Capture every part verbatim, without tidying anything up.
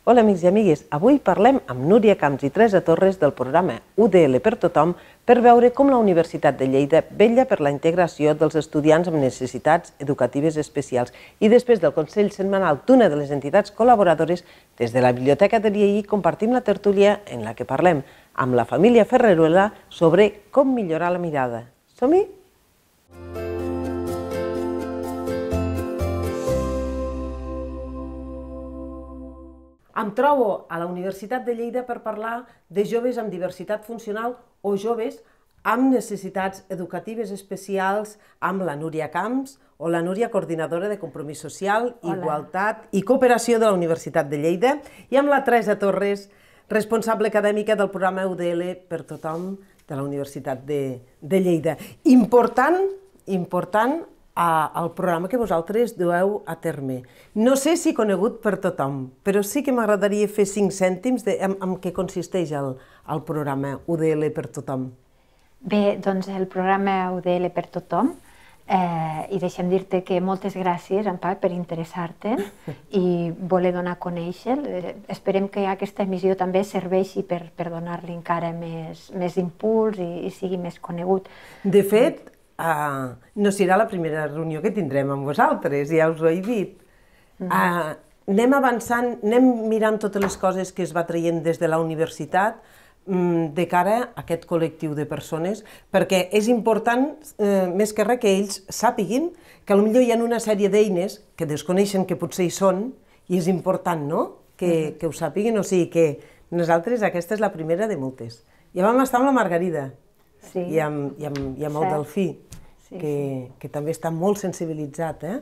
Hola amics i amigues, avui parlem amb Núria Camps i Teresa Torres del programa U D L per tothom per veure com la Universitat de Lleida vetlla per la integració dels estudiants amb necessitats educatives especials. I després del Consell Setmanal d'una de les entitats col·laboradores, des de la Biblioteca de l'I E I compartim la tertúlia en la que parlem amb la família Ferreruela sobre com millorar la mirada. Som-hi? Em trobo a la Universitat de Lleida per parlar de joves amb diversitat funcional o joves amb necessitats educatives especials amb la Núria Camps o la Núria, coordinadora de Compromís Social, Hola. Igualtat i Cooperació de la Universitat de Lleida, i amb la Teresa Torres, responsable acadèmica del programa U D L per tothom de la Universitat de, de Lleida. Important, important, al programa que vosaltres dueu a terme. No sé si conegut per tothom, però sí que m'agradaria fer cinc cèntims de en, en què consisteix el, el programa U D L per tothom. Bé, doncs el programa U D L per tothom, eh, i deixem dir-te que moltes gràcies, en part, per interessar-te i voler donar a conèixer. Eh, esperem que aquesta emissió també serveixi per, per donar-li encara més, més impuls i, i sigui més conegut. De fet, Uh, no serà la primera reunió que tindrem amb vosaltres, ja us ho he dit. Uh, anem avançant, anem mirant totes les coses que es va traient des de la universitat um, de cara a aquest col·lectiu de persones, perquè és important, uh, més que res, que ells sàpiguin que potser hi ha una sèrie d'eines que desconeixen que potser hi són, i és important, no?, que, uh -huh. que ho sàpiguin. O sigui que nosaltres, aquesta és la primera de moltes. Ja vam estar amb la Margarida, Sí. i amb, i amb, i amb el Delfí, sí, que, que també està molt sensibilitzat, eh?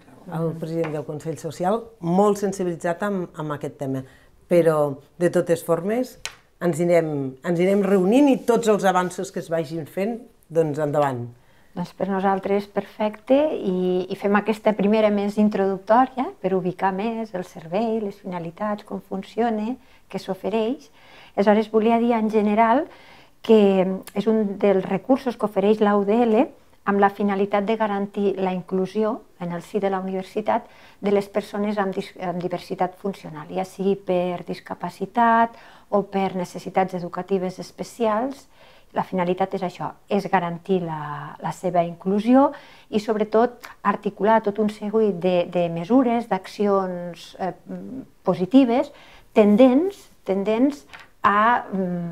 El president del Consell Social, molt sensibilitzat amb, amb aquest tema. Però, de totes formes, ens anirem, ens anirem reunint i tots els avanços que es vagin fent, doncs endavant. Doncs per nosaltres perfecte, i, i fem aquesta primera més introductòria per ubicar més el servei, les finalitats, com funciona, què s'ofereix. Aleshores, volia dir en general que és un dels recursos que ofereix la U D L amb la finalitat de garantir la inclusió en el si de la universitat de les persones amb, amb diversitat funcional, ja sigui per discapacitat o per necessitats educatives especials. La finalitat és això, és garantir la, la seva inclusió i sobretot articular tot un seguit de, de mesures, d'accions eh, positives, tendents, tendents A,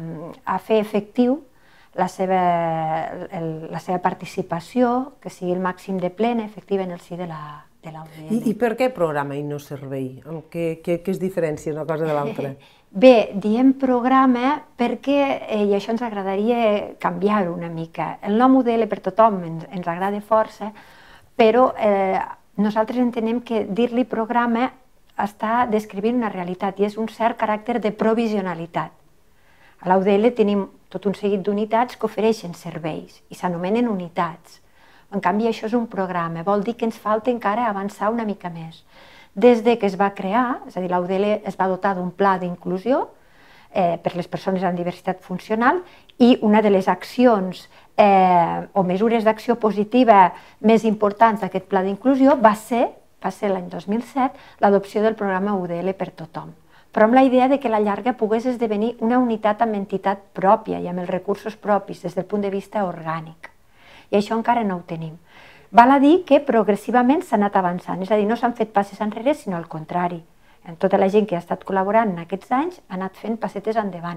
a fer efectiu la seva, el, la seva participació, que sigui el màxim de plena, efectiva en el si de la, de la U D L. I, I per què programa i no servei? En què, què, què es diferencia una cosa de l'altra? Bé, diem programa perquè, eh, i això ens agradaria canviar-ho una mica, el nom U D L per tothom ens, ens agrada força, però eh, nosaltres entenem que dir-li programa està descrivint una realitat i és un cert caràcter de provisionalitat. A la U D L tenim tot un seguit d'unitats que ofereixen serveis i s'anomenen unitats. En canvi, això és un programa, vol dir que ens falta encara avançar una mica més. Des de que es va crear, és a dir, la U D L es va dotar d'un pla d'inclusió eh, per les persones amb diversitat funcional, i una de les accions eh, o mesures d'acció positiva més importants d'aquest pla d'inclusió va ser, va ser l'any dos mil set, l'adopció del programa U D L per tothom, però amb la idea de que a la llarga pogués esdevenir una unitat amb entitat pròpia i amb els recursos propis des del punt de vista orgànic. I això encara no ho tenim. Val a dir que progressivament s'ha anat avançant, és a dir, no s'han fet passes enrere, sinó al contrari. Tota la gent que ha estat col·laborant en aquests anys ha anat fent passetes endavant.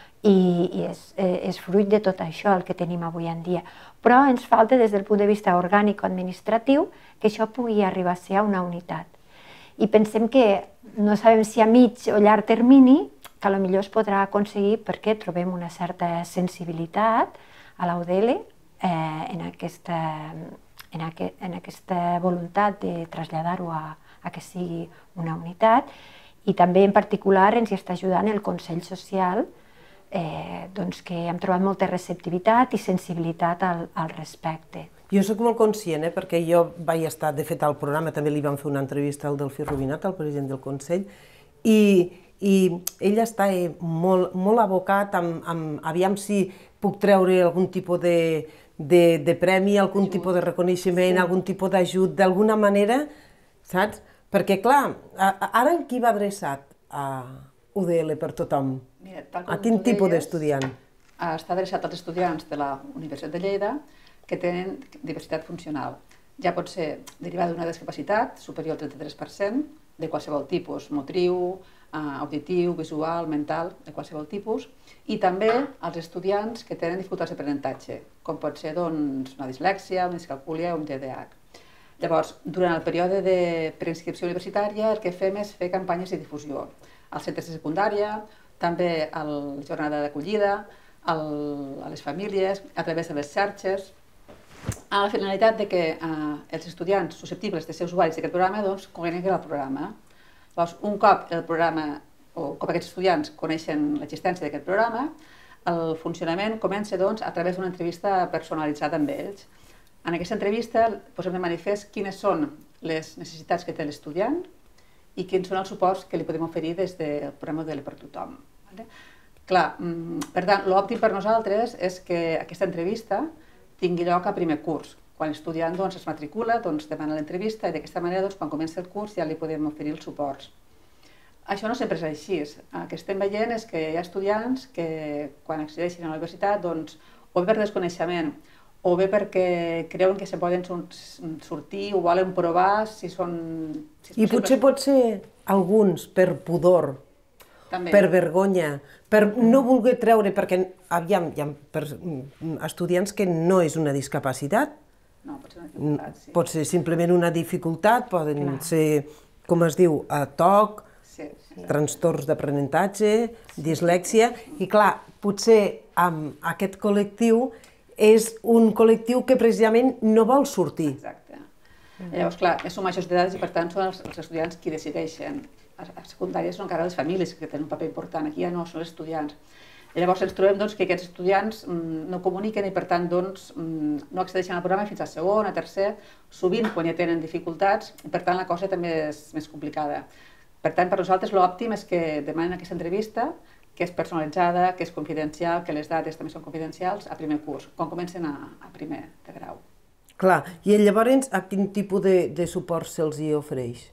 I, i és, és fruit de tot això el que tenim avui en dia. Però ens falta, des del punt de vista orgànic o administratiu, que això pugui arribar a ser una unitat. I pensem que no sabem si a mig o llarg termini, que potser es podrà aconseguir perquè trobem una certa sensibilitat a la U D L eh, en, aquesta, en, aqu en aquesta voluntat de traslladar-ho a, a que sigui una unitat, i també en particular ens hi està ajudant el Consell Social, eh, doncs que hem trobat molta receptivitat i sensibilitat al, al respecte. Jo soc molt conscient, eh, perquè jo vaig estar, de fet, al programa, també li vam fer una entrevista al Delfí Rubinat, al president del Consell, i, i ell està eh, molt, molt abocat amb, amb, aviam si puc treure algun tipus de, de, de premi, algun ajut. tipus de reconeixement, sí. algun tipus d'ajut, d'alguna manera, saps? Perquè, clar, ara en qui va adreçat? U D L per tothom? Mira, tal A com quin tu tipus deies, d'estudiant? està adreçat als estudiants de la Universitat de Lleida que tenen diversitat funcional. Ja pot ser derivada d'una discapacitat superior al trenta-tres per cent, de qualsevol tipus, motriu, auditiu, visual, mental, de qualsevol tipus, i també als estudiants que tenen dificultats d'aprenentatge, com pot ser doncs, una dislèxia, una discalcúlia o un T D A H. Llavors, durant el període de preinscripció universitària, el que fem és fer campanyes de difusió als centres de secundària, també a la jornada d'acollida, a les famílies, a través de les xarxes, amb la finalitat de que eh, els estudiants susceptibles de ser usuaris d'aquest programa doncs, coneguin el programa. Llavors, un cop el programa, o cop aquests estudiants coneixen l'existència d'aquest programa, el funcionament comença doncs, a través d'una entrevista personalitzada amb ells. En aquesta entrevista posem de manifest quines són les necessitats que té l'estudiant i quins són els suports que li podem oferir des del programa U D L per tothom. Clar, per tant, l'òptim per nosaltres és que aquesta entrevista tingui lloc a primer curs. Quan l'estudiant doncs, es matricula, doncs, demana l'entrevista i d'aquesta manera, doncs, quan comença el curs, ja li podem oferir els suports. Això no sempre és així. El que estem veient és que hi ha estudiants que, quan accedeixen a la universitat, doncs, o bé per desconeixement, o bé perquè creuen que se poden sortir o volen provar si són... Si I potser pot ser alguns per pudor, també. Per vergonya, per no voler treure, perquè aviam, hi ha per, estudiants que no és una discapacitat, no, pot ser una dificultat, sí. Pot ser simplement una dificultat, poden Clar. ser, com es diu, a toc, sí, sí. trastorns d'aprenentatge, sí. dislèxia, i clar, potser amb aquest col·lectiu és un col·lectiu que precisament no vol sortir. Exacte. Mm-hmm. Llavors, clar, són majors d'edat i per tant són els, els estudiants qui decideixen. A secundària són encara les famílies que tenen un paper important, aquí ja no són els estudiants. Llavors ens trobem doncs, que aquests estudiants mm, no comuniquen i per tant doncs, mm, no accedeixen al programa fins a segon, a tercer, sovint quan ja tenen dificultats, i per tant la cosa també és més complicada. Per tant, per nosaltres l'òptim és que demanen aquesta entrevista, que és personalitzada, que és confidencial, que les dades també són confidencials a primer curs, quan comencen a, a primer de grau. Clar, i llavors a quin tipus de, de suport se'ls hi ofereix?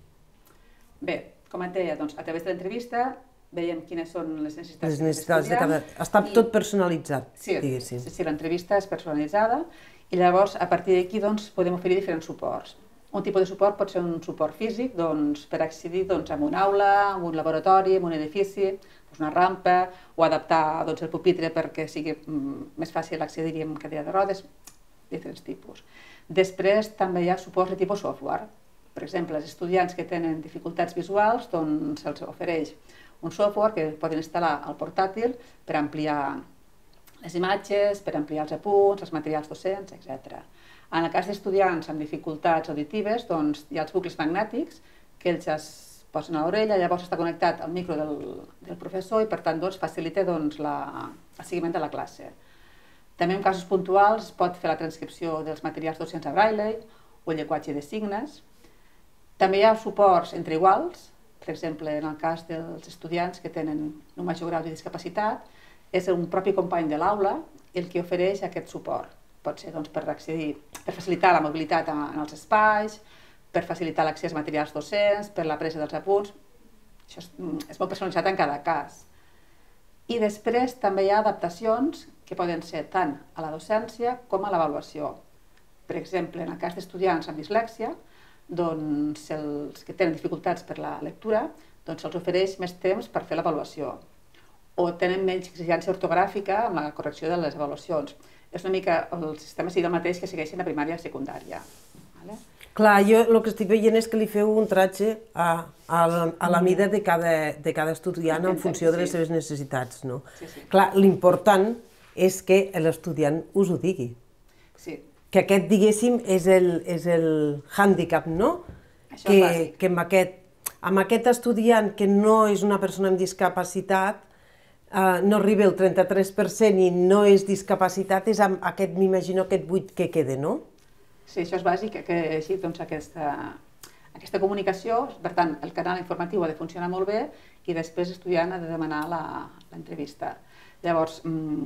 Bé, com et deia, doncs, a través de l'entrevista veiem quines són les necessitats, les necessitats de cada... Està i... tot personalitzat, sí, diguéssim. Sí, sí, l'entrevista és personalitzada i llavors a partir d'aquí doncs, podem oferir diferents suports. Un tipus de suport pot ser un suport físic doncs, per accedir doncs, a una aula, a un laboratori, a un edifici, doncs, una rampa, o adaptar doncs, el pupitre perquè sigui mm, més fàcil accedir-hi amb cadira de rodes, diferents tipus. Després també hi ha suports de tipus software. Per exemple, els estudiants que tenen dificultats visuals doncs, se'ls ofereix un software que poden instal·lar al portàtil per ampliar les imatges, per ampliar els apunts, els materials docents, etcètera. En el cas d'estudiants amb dificultats auditives, doncs, hi ha els bucles magnètics que ells es posen a l'orella, llavors està connectat al micro del, del professor i per tant doncs, facilita doncs, la, el seguiment de la classe. També en casos puntuals es pot fer la transcripció dels materials docents a braille o llenguatge de signes. També hi ha suports entre iguals, per exemple, en el cas dels estudiants que tenen un major grau de discapacitat, és un propi company de l'aula el que ofereix aquest suport. Pot ser doncs, per accedir, per facilitar la mobilitat en els espais, per facilitar l'accés a materials docents, per la presa dels apunts. Això és, és molt personalitzat en cada cas. I després també hi ha adaptacions que poden ser tant a la docència com a l'avaluació. Per exemple, en el cas d'estudiants amb dislèxia, doncs els que tenen dificultats per la lectura, doncs se'ls ofereix més temps per fer l'avaluació. O tenen menys exigència ortogràfica amb la correcció de les avaluacions. És una mica, el sistema sigui el mateix que segueixen a primària i secundària. Vale? Clar, jo el que estic veient és que li feu un tratge a, a, la, a la mida de cada, de cada estudiant en funció de les seves necessitats. No? Sí, sí. Clar, l'important és que l'estudiant us ho digui. Sí. Que aquest, diguéssim, és el, és el hàndicap, no? Això que, és bàsic. Que amb aquest, amb aquest estudiant que no és una persona amb discapacitat, eh, no arriba el trenta-tres per cent i no és discapacitat, és amb aquest, m'imagino, aquest buit que queda, no? Sí, això és bàsic, que així doncs, aquesta, aquesta comunicació, per tant, el canal informatiu ha de funcionar molt bé i després l'estudiant ha de demanar l'entrevista. Llavors,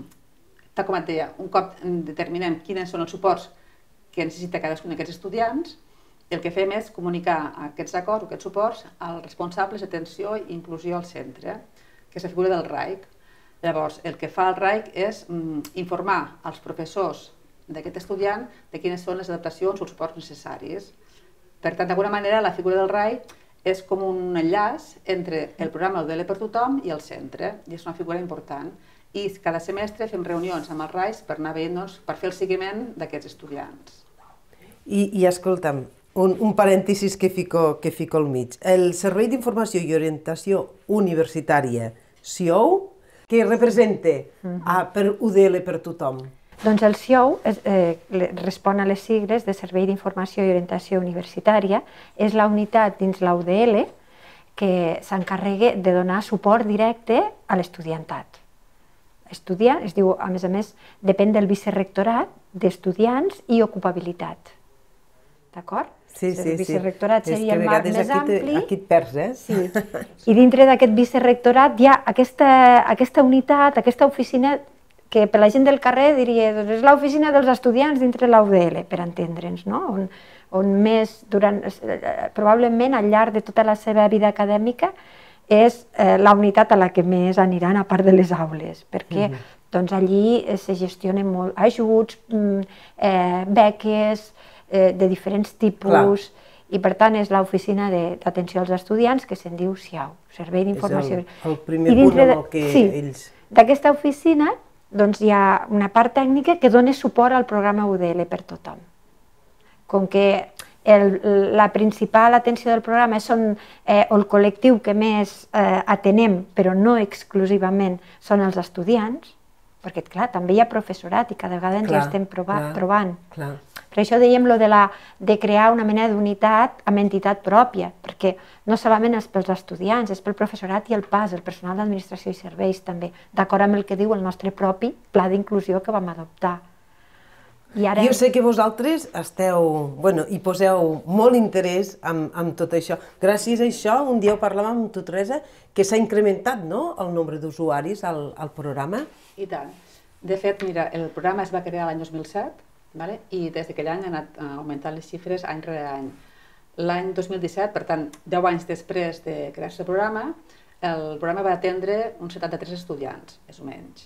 tal com et deia, un cop determinem quins són els suports que necessita cadascun d'aquests estudiants, el que fem és comunicar aquests acords o aquests suports als responsables d'atenció i inclusió al centre, que és la figura del R A I C. Llavors, el que fa el R A I C és mm, informar als professors d'aquest estudiant de quines són les adaptacions o els suports necessaris. Per tant, d'alguna manera, la figura del R A I C és com un enllaç entre el programa U D L per tothom i el centre, i és una figura important. I cada semestre fem reunions amb el R A I C per anar veient, doncs, per fer el seguiment d'aquests estudiants. I, i escolta'm, un, un parèntesis que fico, que fico al mig. El Servei d'Informació i Orientació Universitària, S I O U, que representa a, per U D L per tothom? Doncs el S I O U es, eh, respon a les sigles de Servei d'Informació i Orientació Universitària, és la unitat dins la U D L que s'encarrega de donar suport directe a l'estudiantat. Estudiar, es diu, a més a més, depèn del vicerrectorat d'estudiants i ocupabilitat. D'acord? Sí, sí, sí. El vicerrectorat seria el marc més ampli. Aquí et perds, eh? Sí. I dintre d'aquest vicerrectorat hi ha aquesta, aquesta unitat, aquesta oficina que per la gent del carrer diria doncs és l'oficina dels estudiants dintre la U D L, per entendre'ns, no? On, on més, durant, probablement al llarg de tota la seva vida acadèmica, és eh, la unitat a la que més aniran a part de les aules, perquè mm -hmm. doncs, allí eh, se gestionen molt ajuts, eh, beques eh, de diferents tipus, clar. I per tant és l'oficina d'atenció als estudiants que se'n diu S I A U, Servei d'Informació. És el, el primer punt amb el que sí, ells... D'aquesta oficina doncs hi ha una part tècnica que dona suport al programa U D L per tothom. Com que el, la principal atenció del programa són eh, el col·lectiu que més eh, atenem, però no exclusivament, són els estudiants, perquè clar, també hi ha professorat i cada vegada ens clar, hi estem prova, clar, trobant. Clar. Per això dèiem lo de, la, de crear una mena d'unitat amb entitat pròpia, perquè no solament és pels estudiants, és pel professorat i el P A S, el personal d'administració i serveis també, d'acord amb el que diu el nostre propi pla d'inclusió que vam adoptar. I ara... Jo sé que vosaltres esteu, bueno, hi poseu molt interès en, en tot això. Gràcies a això, un dia ho parlàvem amb tu, Teresa, que s'ha incrementat, no?, el nombre d'usuaris al, al programa. I tant. De fet, mira, el programa es va crear l'any dos mil set, vale? I des d'aquell any han anat augmentant les xifres any rere any. L'any dos mil disset, per tant, deu anys després de crear-se el programa, el programa va atendre uns setanta-tres estudiants, més o menys.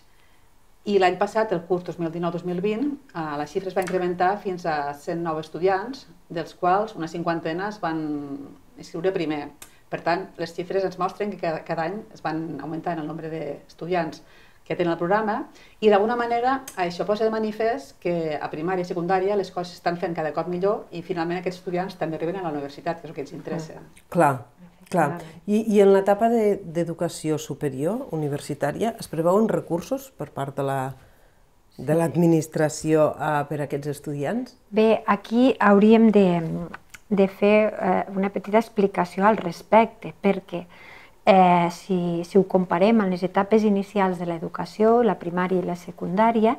I l'any passat, el curs dos mil dinou dos mil vint, la xifra es va incrementar fins a cent nou estudiants, dels quals una cinquantena es van inscriure primer. Per tant, les xifres ens mostren que cada, cada any es van augmentant el nombre d'estudiants que tenen el programa i d'alguna manera això posa de manifest que a primària i secundària les coses s'estan fent cada cop millor i finalment aquests estudiants també arriben a la universitat, que és el que ens interessa. Clar, clar. I, i en l'etapa d'educació superior, universitària, es preveuen recursos per part de la de l'administració eh, per a aquests estudiants? Bé, aquí hauríem de, de fer eh, una petita explicació al respecte, perquè Eh, si, si ho comparem amb les etapes inicials de l'educació, la primària i la secundària,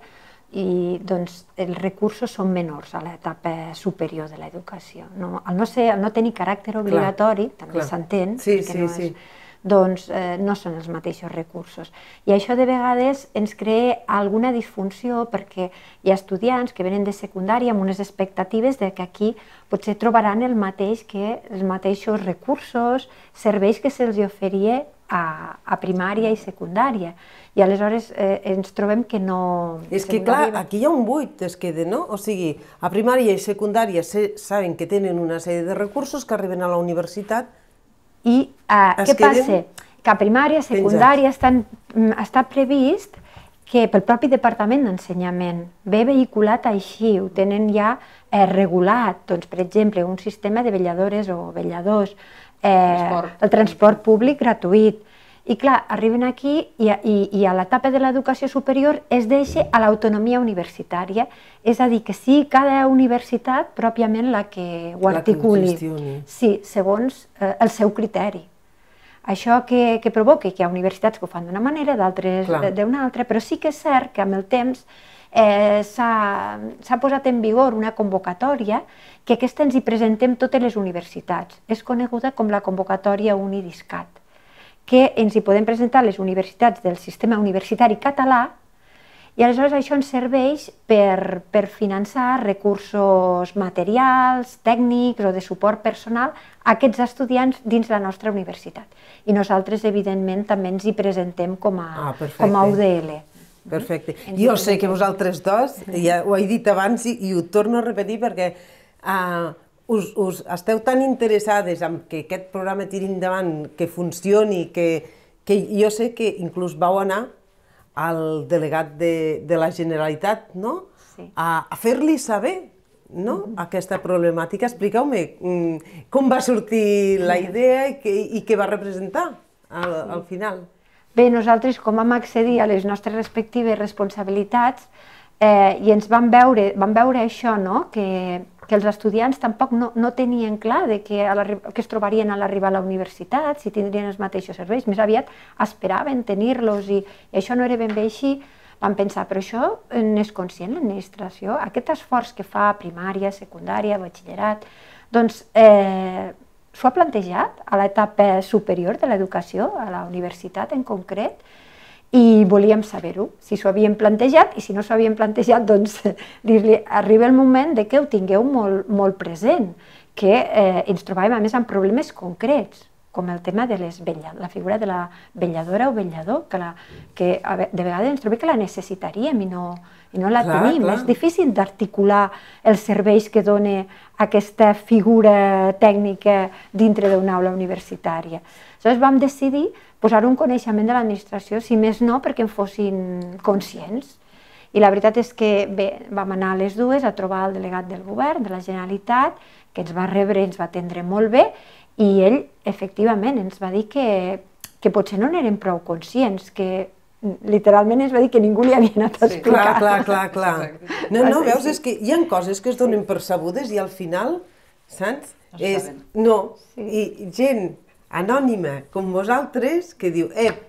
i, doncs, els recursos són menors a l'etapa superior de l'educació. No, al no, ser, al no tenir caràcter obligatori, clar, també s'entén, sí, sí, no, sí. doncs eh, no són els mateixos recursos. I això de vegades ens crea alguna disfunció perquè hi ha estudiants que venen de secundària amb unes expectatives de que aquí potser trobaran el mateix que els mateixos recursos, serveis que se'ls oferia a, a primària i secundària. I aleshores eh, ens trobem que no... És que clar, aquí hi ha un buit, es queda, no? O sigui, a primària i secundària saben que tenen una sèrie de recursos que arriben a la universitat. I eh, què passa? Que a primària, secundària estan, està previst que pel propi Departament d'Ensenyament ve vehiculat així, ho tenen ja eh, regulat, doncs, per exemple, un sistema de vetlladores o vetlladors, eh, transport. el transport públic gratuït. I clar, arriben aquí i, i, i a l'etapa de l'educació superior es deixa a l'autonomia universitària, és a dir, que sigui cada universitat pròpiament la que ho articuli, sí, segons eh, el seu criteri. Això que, que provoca que hi ha universitats que ho fan d'una manera, d'altres d'una altra, però sí que és cert que amb el temps eh, s'ha posat en vigor una convocatòria que aquesta ens hi presentem totes les universitats. És coneguda com la convocatòria UniDiscat, que ens hi podem presentar les universitats del sistema universitari català I aleshores això ens serveix per, per finançar recursos materials, tècnics o de suport personal a aquests estudiants dins la nostra universitat. I nosaltres, evidentment, també ens hi presentem com a, ah, com a U D L. Perfecte. Jo sé que vosaltres dos, ja ho he dit abans i, i ho torno a repetir perquè uh, us, us esteu tan interessades en que aquest programa tiri endavant, que funcioni, que, que jo sé que inclús vau anar al delegat de, de la Generalitat, no? Sí. a, a fer-li saber, no? Mm-hmm. aquesta problemàtica. Expliqueu-me mm, com va sortir la idea i què, i què va representar al, sí. al final. Bé, nosaltres, com vam accedir a les nostres respectives responsabilitats eh, i ens vam veure, vam veure això, no? que, que els estudiants tampoc no, no tenien clar de que, a que es trobarien a l'arribar a la universitat, si tindrien els mateixos serveis, més aviat esperaven tenir-los i, i això no era ben bé així. Vam pensar, però això n'és conscient l'administració, aquest esforç que fa primària, secundària, batxillerat, doncs eh, s'ho ha plantejat a l'etapa superior de l'educació, a la universitat en concret, i volíem saber-ho, si s'ho havien plantejat, i si no s'ho havien plantejat, doncs dir-li, arriba el moment de que ho tingueu molt, molt present, que eh, ens trobàvem a més amb problemes concrets, com el tema de les vetlladores, la figura de la vetlladora o vetllador, que, la, que de vegades ens trobem que la necessitaríem i no, i no la clar, tenim. Clar. És difícil d'articular els serveis que dona aquesta figura tècnica dintre d'una aula universitària. Aleshores vam decidir posar un coneixement de l'administració, si més no, perquè en fossin conscients. I la veritat és que bé, vam anar a les dues a trobar el delegat del govern, de la Generalitat, que ens va rebre, ens va atendre molt bé, i ell, efectivament, ens va dir que, que potser no n'eren prou conscients, que literalment ens va dir que ningú li havia anat a explicar. Sí, clar, clar, clar, clar. No, no, veus, és que hi ha coses que es donen percebudes i al final, saps? No és, no, sí. I gent anònima com vosaltres que diu, ep,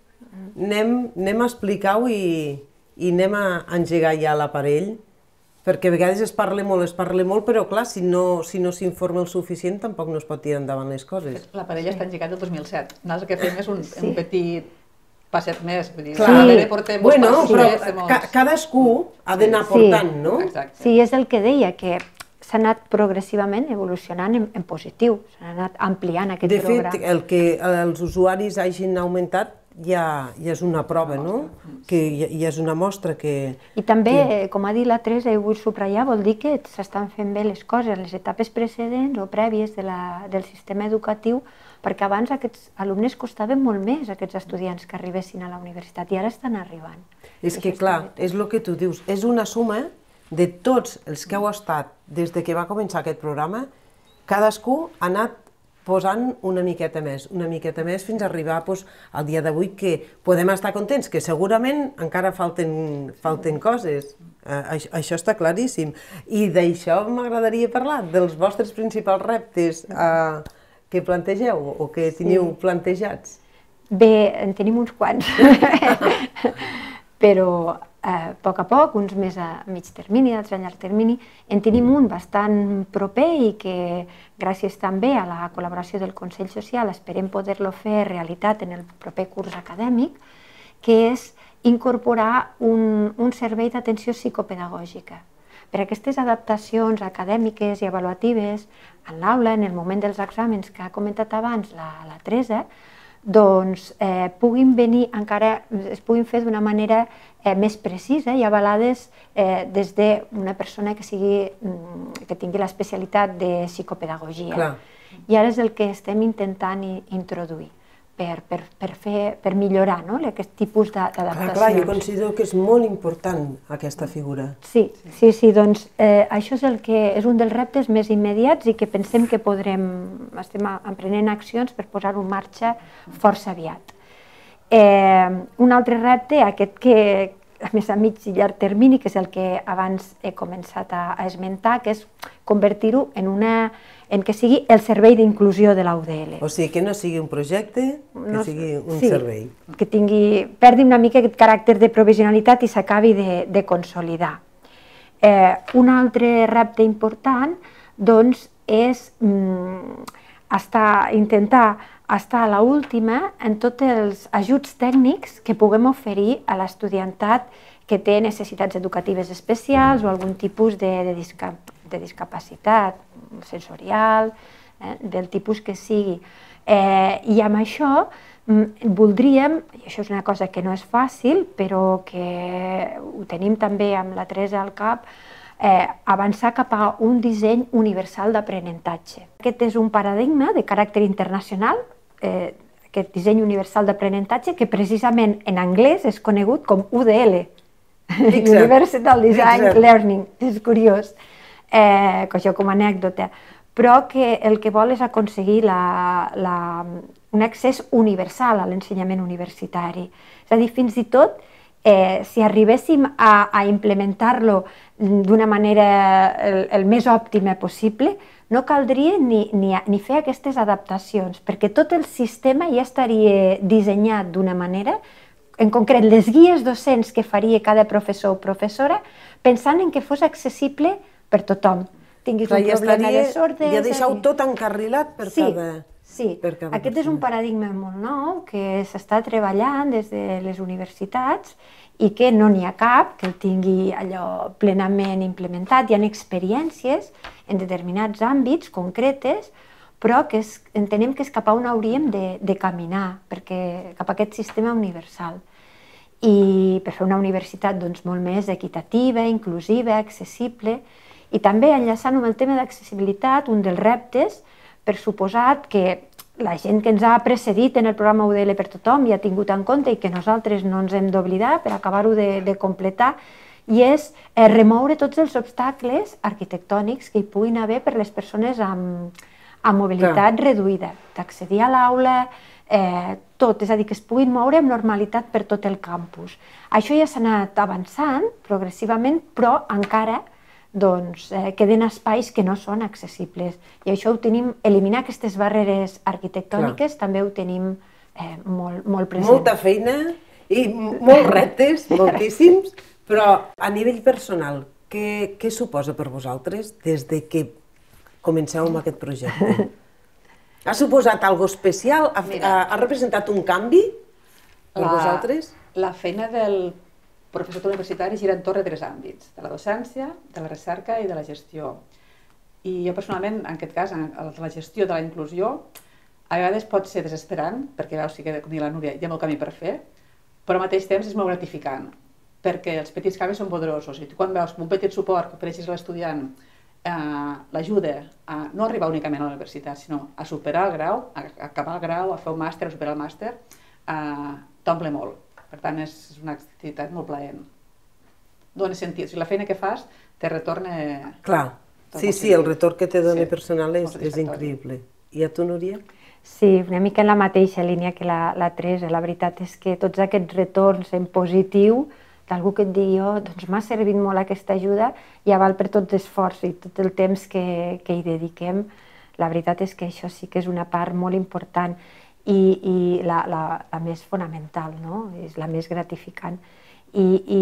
anem, anem a explicar-ho i, i anem a engegar ja l'aparell, perquè a vegades es parla molt, es parla molt, però clar, si no si no s'informa el suficient tampoc no es pot tirar endavant les coses. L'aparell està engegat el dos mil set. Nosaltres el que fem és un, sí. un petit passet més. Vull dir, clar, sí. portem bueno, però més, ca cadascú ha d'anar sí. portant, no? Exacte. Sí, és el que deia, que s'ha anat progressivament evolucionant en, en positiu, s'ha anat ampliant aquest de programa. De fet, el que els usuaris hagin augmentat ja, ja és una prova, no? Que ja, ja és una mostra que... I també, que... com ha dit la Teresa, i vull subratllar, vol dir que s'estan fent bé les coses, les etapes precedents o prèvies de la, del sistema educatiu, perquè abans aquests alumnes costaven molt més, aquests estudiants que arribessin a la universitat, i ara estan arribant. És que, clar, és el que tu dius, és una suma de tots els que heu estat des de que va començar aquest programa, cadascú ha anat posant una miqueta més, una miqueta més, fins a arribar doncs, al dia d'avui que podem estar contents, que segurament encara falten, falten coses. Eh, això, això està claríssim. I d'això m'agradaria parlar, dels vostres principals reptes eh, que plantegeu o que teniu sí. plantejats. Bé, en tenim uns quants, però a poc a poc, uns més a mig termini, altres a llarg termini. En tenim un bastant proper i que, gràcies també a la col·laboració del Consell Social, esperem poder-lo fer realitat en el proper curs acadèmic, que és incorporar un, un servei d'atenció psicopedagògica. Per aquestes adaptacions acadèmiques i avaluatives en l'aula, en el moment dels exàmens que ha comentat abans la, la Teresa, doncs eh, puguin venir encara, es puguin fer d'una manera eh, més precisa i avalades eh, des d'una persona que, sigui, que tingui l'especialitat de psicopedagogia. Clar. I ara és el que estem intentant introduir per, per, per, fer, per millorar no? aquest tipus d'adaptacions. Clar, jo considero que és molt important aquesta figura. Sí, sí, sí, doncs eh, això és, el que, és un dels reptes més immediats i que pensem que podrem, estem emprenent accions per posar-ho en marxa força aviat. Eh, un altre repte, aquest que a més a mig i llarg termini, que és el que abans he començat a, a esmentar, que és convertir-ho en, una, en que sigui el servei d'inclusió de la U D L. O sigui, que no sigui un projecte, que no, sigui un sí, servei. Que tingui, perdi una mica aquest caràcter de provisionalitat i s'acabi de, de consolidar. Eh, un altre repte important doncs, és mm, estar, intentar estar a l'última en tots els ajuts tècnics que puguem oferir a l'estudiantat que té necessitats educatives especials o algun tipus de, de, disca, de discapacitat sensorial, eh, del tipus que sigui. Eh, I amb això voldríem, i això és una cosa que no és fàcil, però que ho tenim també amb la Teresa al cap, eh, avançar cap a un disseny universal d'aprenentatge. Aquest és un paradigma de caràcter internacional, eh, aquest disseny universal d'aprenentatge, que precisament en anglès és conegut com U D L, Universal Design Learning, és curiós, eh, això com a anècdota, però que el que vol és aconseguir la, la, un accés universal a l'ensenyament universitari. És a dir, fins i tot, eh, si arribéssim a, a implementar-lo d'una manera el, el més òptima possible, no caldria ni, ni, ni fer aquestes adaptacions, perquè tot el sistema ja estaria dissenyat d'una manera, en concret les guies docents que faria cada professor o professora, pensant en que fos accessible per tothom. Tinguis un problema de sordes... Ja deixeu tot encarrilat per cada... Sí, aquest és un paradigma molt nou que s'està treballant des de les universitats i que no n'hi ha cap que el tingui allò plenament implementat. Hi ha experiències en determinats àmbits concretes, però que entenem que és cap a on hauríem de, de caminar, perquè cap a aquest sistema universal. I per fer una universitat doncs, molt més equitativa, inclusiva, accessible, i també enllaçant amb el tema d'accessibilitat, un dels reptes, per suposat que la gent que ens ha precedit en el programa U D L per tothom ja ha tingut en compte i que nosaltres no ens hem d'oblidar per acabar-ho de, de completar, i és eh, remoure tots els obstacles arquitectònics que hi puguin haver per les persones amb, amb mobilitat Clar. reduïda, d'accedir a l'aula, eh, tot, és a dir, que es puguin moure amb normalitat per tot el campus. Això ja s'ha anat avançant progressivament, però encara doncs eh, queden espais que no són accessibles. I això ho tenim, eliminar aquestes barreres arquitectòniques, Clar. també ho tenim eh, molt, molt present. Molta feina i molts reptes, moltíssims, però a nivell personal, què, què suposa per vosaltres des de que comenceu amb aquest projecte? Ha suposat algo especial? Ha, ha, ha representat un canvi per la, vosaltres? La feina del professor universitari gira entorn de tres àmbits, de la docència, de la recerca i de la gestió. I jo personalment, en aquest cas, en la gestió de la inclusió, a vegades pot ser desesperant, perquè veus que, com diu la Núria, hi ha molt camí per fer, però al mateix temps és molt gratificant, perquè els petits canvis són poderosos. I tu quan veus un petit suport que ofereixis a l'estudiant eh, l'ajuda a no arribar únicament a la universitat, sinó a superar el grau, a acabar el grau, a fer un màster, a superar el màster, eh, t'omple molt. Per tant, és una activitat molt plaent. Dóna sentit. Si la feina que fas te retorna... Clar. Sí, sí, el retorn que te dona sí, personal és, és increïble. I a tu, Núria? Sí, una mica en la mateixa línia que la, la Teresa. La veritat és que tots aquests retorns en positiu, d'algú que et digui, oh, doncs m'ha servit molt aquesta ajuda, ja val per tot l'esforç i tot el temps que, que hi dediquem. La veritat és que això sí que és una part molt important. i, i la, la, la més fonamental, no? És la més gratificant. I, i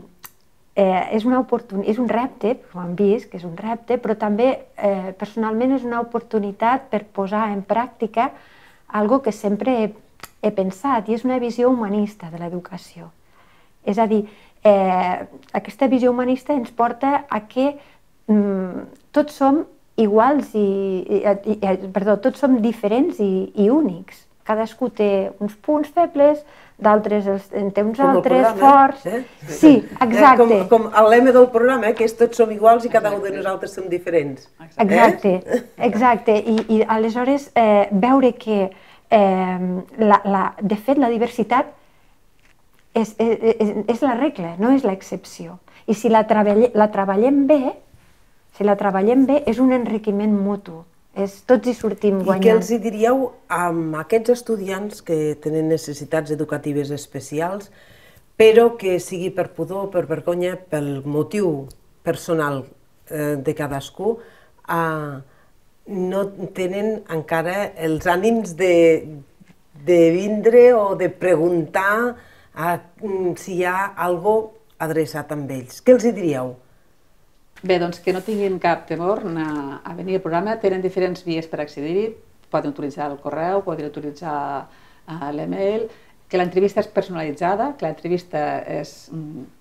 eh, és, una és un repte, ho hem vist que és un repte, però també eh, personalment és una oportunitat per posar en pràctica algo que sempre he, he pensat, i és una visió humanista de l'educació. És a dir, eh, aquesta visió humanista ens porta a que mm, tots som iguals i, i, i, perdó, tots som diferents i, i únics. Cadascú té uns punts febles, d'altres en té uns altres forts. Eh? Sí, exacte. Com, com el lema del programa, eh? Que és tots som iguals i cada un de nosaltres som diferents. Exacte, eh? exacte. I, i aleshores eh, veure que, eh, la, la, de fet, la diversitat és, és, és la regla, no és l'excepció. I si la, treball, la treballem bé, si la treballem bé, és un enriquiment mutu. És, tots hi sortim guanyant. I què els hi diríeu a aquests estudiants que tenen necessitats educatives especials, però que sigui per pudor, per vergonya, pel motiu personal eh, de cadascú, eh, no tenen encara els ànims de, de vindre o de preguntar a, si hi ha alguna cosa adreçat amb ells? Què els hi diríeu? Bé, doncs que no tinguin cap temor a, a venir al programa. Tenen diferents vies per accedir-hi. Poden utilitzar el correu, poden utilitzar uh, l'email, que l'entrevista és personalitzada, que l'entrevista és,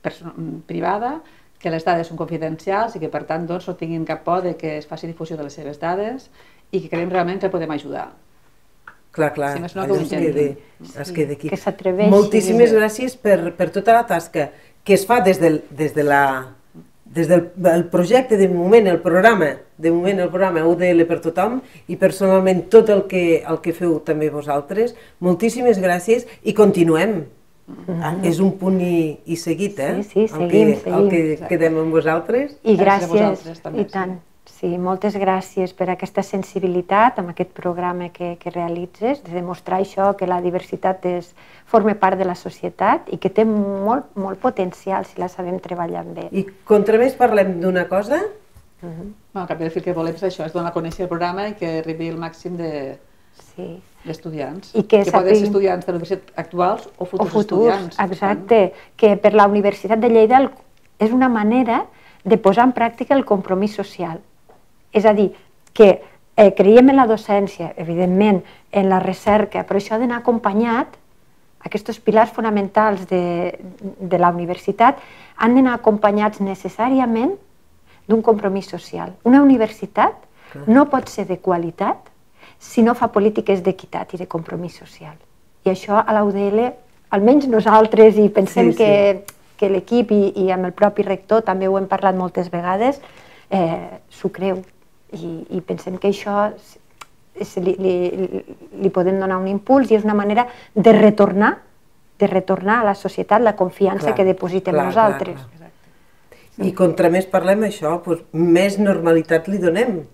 privada, que les dades són confidencials i que, per tant, doncs, no tinguin cap por de que es faci difusió de les seves dades i que creiem realment que podem ajudar. Clar, clar, Si més no, allò que ho es quede, entenguin. es quede aquí. Que s'atreveixi. Moltíssimes gràcies per, per tota la tasca que es fa des del, des de la, des del el projecte, de moment, el programa, de moment el programa U D L per tothom i personalment tot el que, el que feu també vosaltres. Moltíssimes gràcies i continuem. Ah, és un punt i, i seguit, eh? Sí, sí, seguim, el que, seguim. El que quedem amb vosaltres. I Gràcies a gràcies, vosaltres, també, i tant. Sí, moltes gràcies per aquesta sensibilitat amb aquest programa que, que realitzes, de demostrar això, que la diversitat és, forma part de la societat i que té molt, molt potencial si la sabem treballar bé. I contra més parlem d'una cosa, Uh -huh. Bueno, al cap i a la fi el que volem és això, és donar a conèixer el programa i que arribi el màxim de... Sí. d'estudiants, I que, que poden ser estudiants de la universitat actuals o futurs, o futurs estudiants. Exacte, que per la Universitat de Lleida el, és una manera de posar en pràctica el compromís social. És a dir, que eh, creiem en la docència, evidentment, en la recerca, però això ha d'anar acompanyat, aquests pilars fonamentals de, de la universitat han d'anar acompanyats necessàriament d'un compromís social. Una universitat no pot ser de qualitat si no fa polítiques d'equitat i de compromís social. I això a la U D L, almenys nosaltres, i pensem sí, sí. que, que l'equip i, i amb el propi rector, també ho hem parlat moltes vegades, eh, s'ho creu. I, I pensem que això és, li, li, li podem donar un impuls i és una manera de retornar, de retornar a la societat la confiança clar, que depositem clar, nosaltres. Clar, clar. I contra més parlem això, doncs més normalitat li donem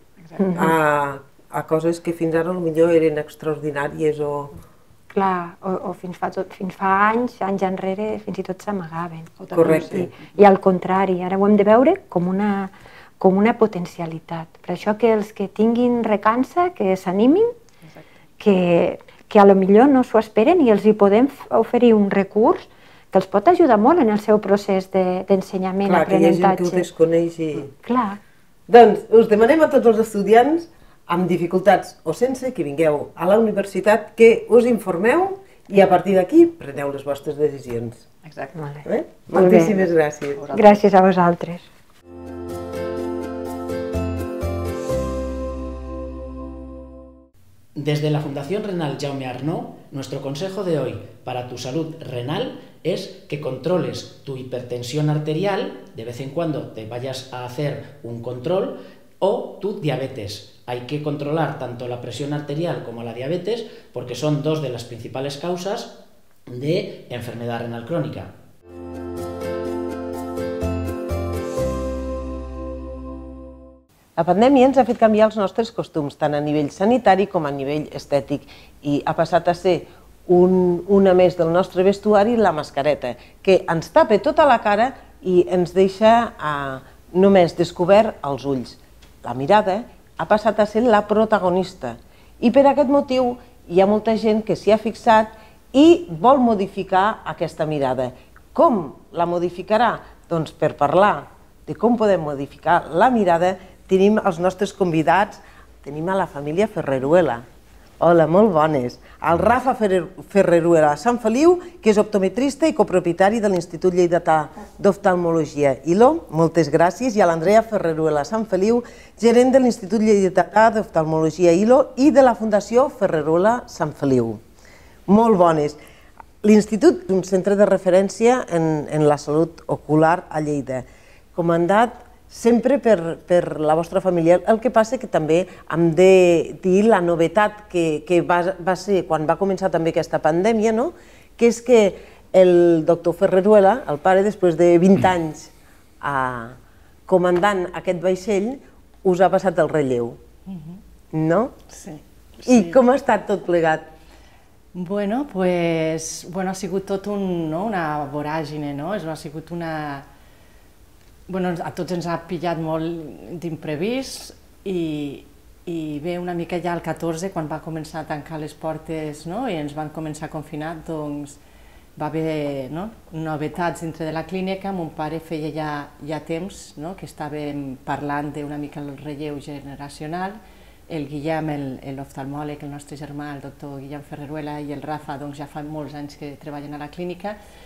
a, a coses que fins ara potser eren extraordinàries o... Clar, o, o fins, fa tot, fins fa anys, anys enrere, fins i tot s'amagaven. Correcte. I, I al contrari, ara ho hem de veure com una, com una potencialitat. Per això que els que tinguin recança, que s'animin, que, que a lo millor no s'ho esperen i els hi podem oferir un recurs que els pot ajudar molt en el seu procés d'ensenyament, de, aprenentatge. Clar, que hi ha gent que ho desconeix i... Clar. Doncs us demanem a tots els estudiants amb dificultats o sense que vingueu a la universitat, que us informeu i a partir d'aquí preneu les vostres decisions. Exacte. Eh? Moltíssimes gràcies. Gràcies a vosaltres. Desde la Fundación Renal Jaume Arnaud, nuestro consejo de hoy para tu salud renal es que controles tu hipertensión arterial, de vez en cuando te vayas a hacer un control, o tu diabetes. Hay que controlar tanto la presión arterial como la diabetes porque son dos de las principales causas de enfermedad renal crónica. La pandèmia ens ha fet canviar els nostres costums, tant a nivell sanitari com a nivell estètic, i ha passat a ser un, una més del nostre vestuari la mascareta, que ens tapa tota la cara i ens deixa eh, només descobert els ulls. La mirada ha passat a ser la protagonista i per aquest motiu hi ha molta gent que s'hi ha fixat i vol modificar aquesta mirada. Com la modificarà? Doncs per parlar de com podem modificar la mirada tenim els nostres convidats, tenim a la família Ferreruela. Hola, molt bones. El Rafa Ferreruela Sant Feliu, que és optometrista i copropietari de l'Institut Lleidatà d'Oftalmologia I L O, moltes gràcies, i a l'Andrea Ferreruela Sant Feliu, gerent de l'Institut Lleidatà d'Oftalmologia I L O i de la Fundació Ferreruela Sant Feliu. Molt bones. L'Institut és un centre de referència en, en la salut ocular a Lleida, comandat sempre per, per la vostra família. El que passa que també hem de dir la novetat que, que va, va ser quan va començar també aquesta pandèmia, no? Que és que el doctor Ferreruela, el pare, després de vint anys a, comandant aquest vaixell, us ha passat el relleu, no? Sí. I com ha estat tot plegat? Bueno, pues, bueno, ha sigut tot un, no? Una voràgine, no? Ha sigut una... Bueno, a tots ens ha pillat molt d'imprevist i, i bé, una mica ja el catorze, quan va començar a tancar les portes, no? I ens van començar a confinar, doncs va haver, no? Novetats dintre de la clínica. Mon pare feia ja, ja temps, no? Que estàvem parlant d'una mica el relleu generacional. El Guillem, l'oftalmòleg, el, el nostre germà, el doctor Guillem Ferreruela, i el Rafa, doncs ja fa molts anys que treballen a la clínica.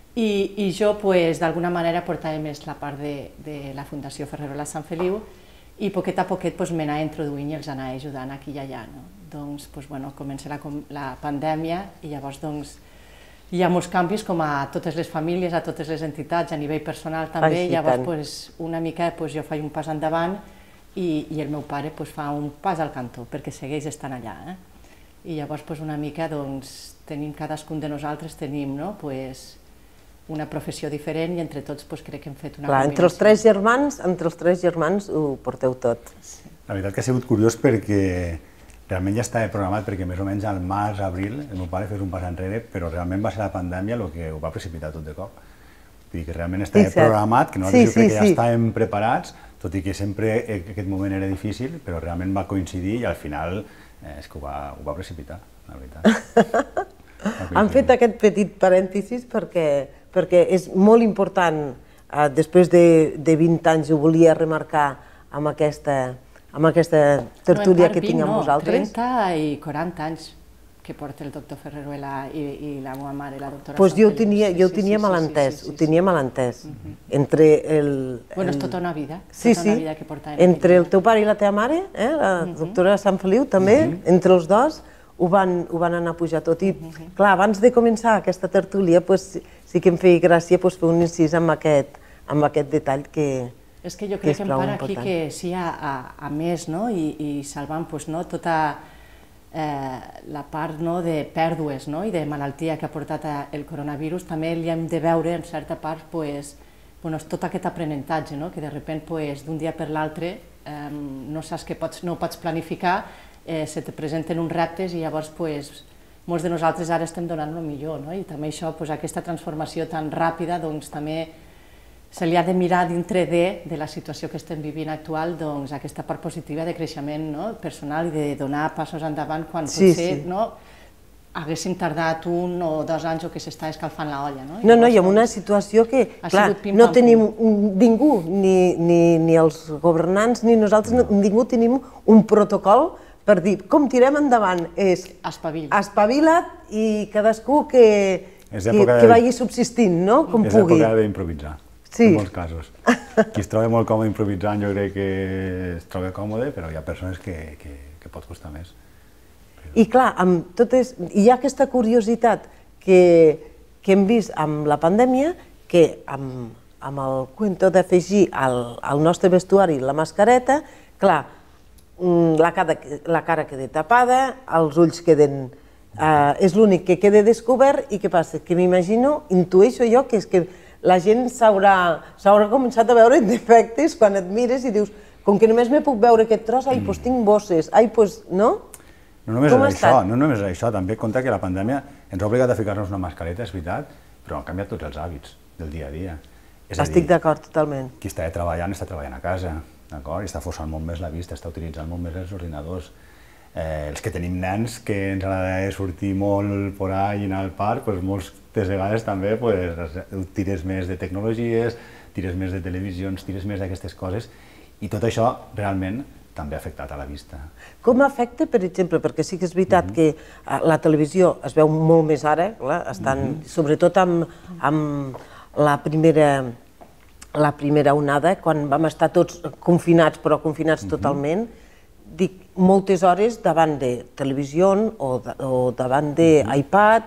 I, i jo, pues, d'alguna manera, portava més la part de, de la Fundació Ferrerola Sant Feliu i poquet a poquet pues, me anava introduint i els anava ajudant aquí i allà. No? Doncs, pues, bueno, comença la, la pandèmia i llavors doncs, hi ha molts canvis com a totes les famílies, a totes les entitats, a nivell personal també, i llavors pues, una mica pues, jo faig un pas endavant i, i el meu pare pues, fa un pas al cantó perquè segueix estant allà. Eh? I llavors pues, una mica doncs, tenim cadascun de nosaltres tenim no? pues, una professió diferent i entre tots pues, crec que hem fet una Clar, combinació. Entre els tres germans, entre els tres germans ho porteu tot. Sí. La veritat que ha sigut curiós perquè realment ja estava programat perquè més o menys al març, abril, el meu pare fes un pas enrere, però realment va ser la pandèmia el que ho va precipitar tot de cop. Vull dir que realment estava sí, programat, que nosaltres sí, jo crec sí, que ja sí. estàvem preparats, tot i que sempre aquest moment era difícil, però realment va coincidir i al final eh, és que ho va, ho va precipitar, la veritat. Han fet aquest petit parèntesis perquè, perquè és molt important, eh, després de, de vint anys ho volia remarcar amb aquesta, amb aquesta tertúlia no, que tinc amb no, vosaltres. trenta i quaranta anys que porta el doctor Ferreruela i, i la meva mare, la doctora pues Sant jo Feliu. tenia, Sí, jo ho sí, tenia sí, mal sí, entès, sí, sí, ho tenia mal entès. Uh -huh. Entre el... Bueno, el... és tota una vida, sí, tota sí. una vida que porta Entre el teu pare i la teva mare, eh, la uh -huh. doctora Sant Feliu també, uh -huh. entre els dos, ho van, ho van anar a pujar tot. I, uh -huh. clar, abans de començar aquesta tertúlia, pues, sí que em feia gràcia pues, fer un incís amb aquest, amb aquest detall que, és que jo crec que és que em prou para important. aquí que sí, a, a, a més, no? I, i salvant pues, no? tota eh, la part no? de pèrdues no? i de malaltia que ha portat el coronavirus, també li hem de veure en certa part pues, bueno, tot aquest aprenentatge, no? que de sobte pues, d'un dia per l'altre eh, no saps que pots, no ho pots planificar, eh, se te presenten uns reptes i llavors pues, molts de nosaltres ara estem donant el millor, no? I també això, pues, aquesta transformació tan ràpida, doncs també se li ha de mirar dintre de, de la situació que estem vivint actual, doncs aquesta part positiva de creixement no? personal i de donar passos endavant quan sí, potser sí. no, haguéssim tardat un o dos anys o que s'està escalfant l'olla. No? I no, no, llavors, i amb una doncs, situació que, ha clar, sigut pim, no pam, tenim pum. ningú, ni, ni, ni els governants, ni nosaltres, no, ningú tenim un protocol per dir com tirem endavant. És Espavila. espavila't i cadascú que, És que, època que de- vagi subsistint, no? Com És pugui. època d'improvisar, Sí. en molts casos. Qui es troba molt còmode improvisant jo crec que es troba còmode, però hi ha persones que, que, que pot costar més. I clar, amb totes, hi ha aquesta curiositat que, que hem vist amb la pandèmia, que amb, amb el cuento d'afegir al, al nostre vestuari la mascareta, clar, mm, la cara, la cara queda tapada, els ulls queden... Eh, és l'únic que queda descobert i què passa? Que m'imagino, intueixo jo, que és que la gent s'haurà començat a veure defectes quan et mires i dius com que només me puc veure aquest tros, ai, doncs tinc bosses, ai, doncs, no? No només Com ha és això, estat? no només és això, també compta que la pandèmia ens ha obligat a ficar-nos una mascareta, és veritat, però han canviat tots els hàbits del dia a dia. És a Estic dir, d'acord totalment. qui està treballant, està treballant a casa, d'acord? I està forçant molt més la vista, està utilitzant molt més els ordinadors. Eh, els que tenim nens que ens agrada sortir molt por ahí i anar al parc, doncs moltes vegades també pues, tires més de tecnologies, tires més de televisions, tires més d'aquestes coses, i tot això realment també ha afectat a la vista. Com afecta, per exemple, perquè sí que és veritat mm -hmm. que la televisió es veu molt més ara, clar, estan, mm -hmm. sobretot amb, amb la primera la primera onada, quan vam estar tots confinats, però confinats mm -hmm. totalment, dic, moltes hores davant de televisió o, de, o davant d'iPad,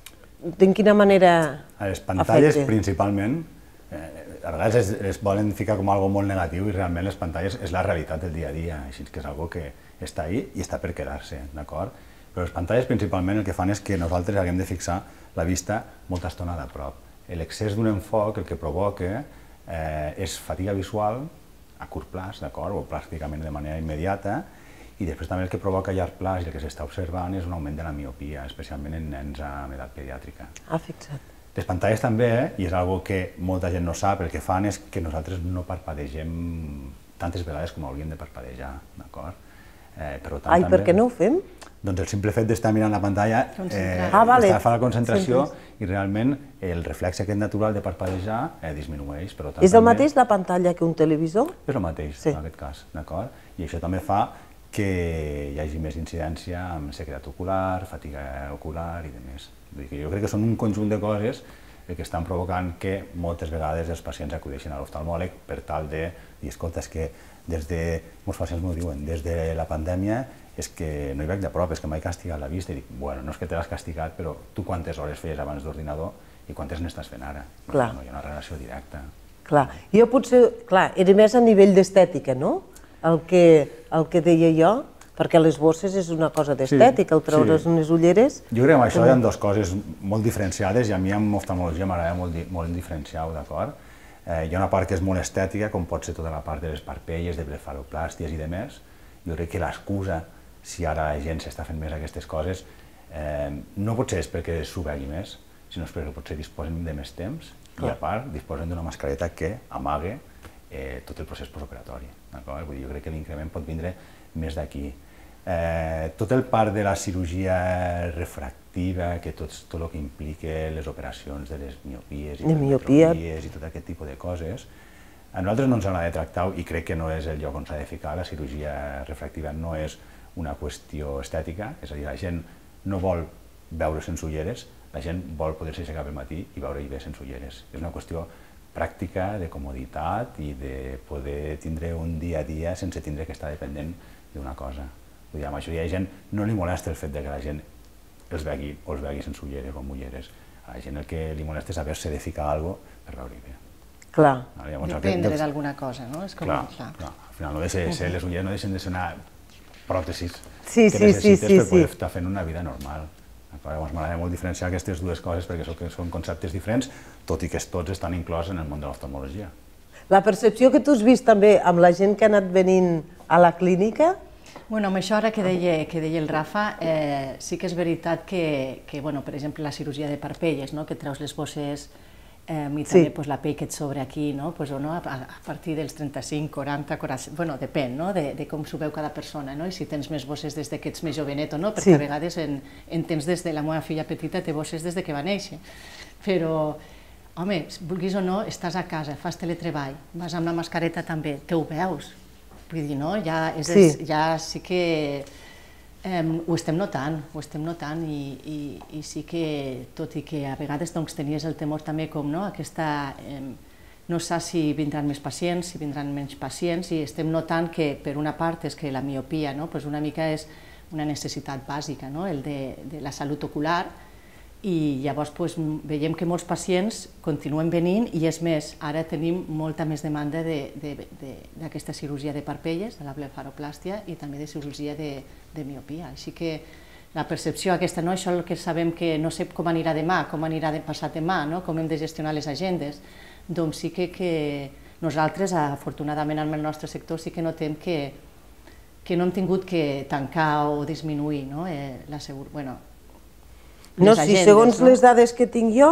de quina manera Les pantalles, afecta? principalment, eh, a vegades es, es volen ficar com algo molt negatiu i realment les pantalles és la realitat del dia a dia, així que és algo que està ahí i està per quedar-se, d'acord? Però les pantalles principalment el que fan és que nosaltres haguem de fixar la vista molta estona de prop. L'excés d'un enfoc el que provoca eh, és fatiga visual a curt plaç, d'acord, o pràcticament de manera immediata, i després també el que provoca a llarg plaç i el que s'està observant és un augment de la miopia, especialment en nens amb edat pediàtrica. Ah, fixa't. Les pantalles també, i és algo que molta gent no sap, el que fan és que nosaltres no parpadegem tantes vegades com hauríem de parpadejar, d'acord? Eh, per tant, Ai, també, per què no ho fem? Doncs el simple fet d'estar mirant la pantalla eh, Ah, vale. fa la concentració i realment el reflex aquest natural de parpadejar eh, disminueix. Però tant, És el també, mateix la pantalla que un televisor? És el mateix, Sí. en aquest cas, d'acord? I això també fa que hi hagi més incidència amb sequedat ocular, fatiga ocular i demés. Vull dir que jo crec que són un conjunt de coses el que estan provocant que moltes vegades els pacients acudeixin a l'oftalmòleg per tal de dir, escolta, és que des de, molts pacients m'ho diuen, des de la pandèmia és que no hi veig de prop, és que m'he castigat la vista, i dic, bueno, no és que te l'has castigat, però tu quantes hores feies abans d'ordinador i quantes n'estàs fent ara? Clar. No hi ha una relació directa. Clar, jo potser, clar, era més a nivell d'estètica, no? El que, el que deia jo, perquè les bosses és una cosa d'estètica, el treure's unes ulleres... Jo crec que amb això hi ha dues coses molt diferenciades i a mi amb oftalmologia m'agrada molt, molt diferenciar-ho, d'acord? Eh, hi ha una part que és molt estètica, com pot ser tota la part de les parpelles, de blefaroplàsties i demés. Jo crec que l'excusa, si ara la gent s'està fent més aquestes coses, eh, no pot ser perquè s'ho vegi més, sinó perquè potser disposen de més temps i a part disposen d'una mascareta que amague eh, tot el procés postoperatori. Vull dir, jo crec que l'increment pot vindre més d'aquí. Eh, tot el part de la cirurgia refractiva, que tot, tot el que implica les operacions de les miopies i les metropies i tot aquest tipus de coses, a nosaltres no ens agrada tractar i crec que no és el lloc on s'ha de ficar. La cirurgia refractiva no és una qüestió estètica, és a dir, la gent no vol veure sense ulleres, la gent vol poder-se aixecar pel matí i veure-hi bé sense ulleres. És una qüestió pràctica, de comoditat i de poder tindre un dia a dia sense tindre que estar dependent d'una cosa. Vull dir, a la majoria de gent no li molesta el fet que la gent els vegi o els vegi sense ulleres o amb ulleres. A la gent el que li molesta és haver-se de ficar alguna cosa per veure-hi bé. Clar. Dependre d'alguna cosa, no? Clar, clar. Al final no deixa de ser, les ulleres no deixen de ser una pròtesis que necessites per poder estar fent una vida normal. Llavors m'agrada molt diferenciar aquestes dues coses perquè són conceptes diferents, tot i que tots estan inclòs en el món de l'oftalmologia. La percepció que tu has vist també amb la gent que ha anat venint a la clínica... Bueno, amb això ara que deia, que deia el Rafa, eh, sí que és veritat que, que bueno, per exemple, la cirurgia de parpelles, no? Que treus les bosses eh, i també sí. pues, la pell que et sobre aquí, no? Pues, o no? A, a partir dels trenta-cinc, quaranta, quaranta... Bueno, depèn, no? de, de com s'ho veu cada persona, no? I si tens més bosses des que ets més jovenet o no, perquè sí. A vegades en, en tens des de la meva filla petita té bosses des de que va néixer. Però, home, vulguis o no, estàs a casa, fas teletreball, vas amb la mascareta també, te ho veus. Vull dir, no? Ja, és, sí. ja sí que eh, ho estem notant, ho estem notant i, i, i sí que, tot i que a vegades doncs, tenies el temor també com, no? Aquesta, eh, no saps si vindran més pacients, si vindran menys pacients i estem notant que per una part és que la miopia, no? Pues una mica és una necessitat bàsica, no? El de, de la salut ocular. I llavors pues, veiem que molts pacients continuen venint i és més, ara tenim molta més demanda d'aquesta de, de, cirurgia de parpelles, de la blefaroplàstia i també de cirurgia de, de miopia. Així que la percepció aquesta, no? Això és el que sabem que no sé com anirà demà, com anirà de passat demà, no? Com hem de gestionar les agendes, doncs sí que, que nosaltres, afortunadament en el nostre sector, sí que notem que, que no hem tingut que tancar o disminuir, no? Eh, la segur... bueno, No, si segons les dades que tinc jo,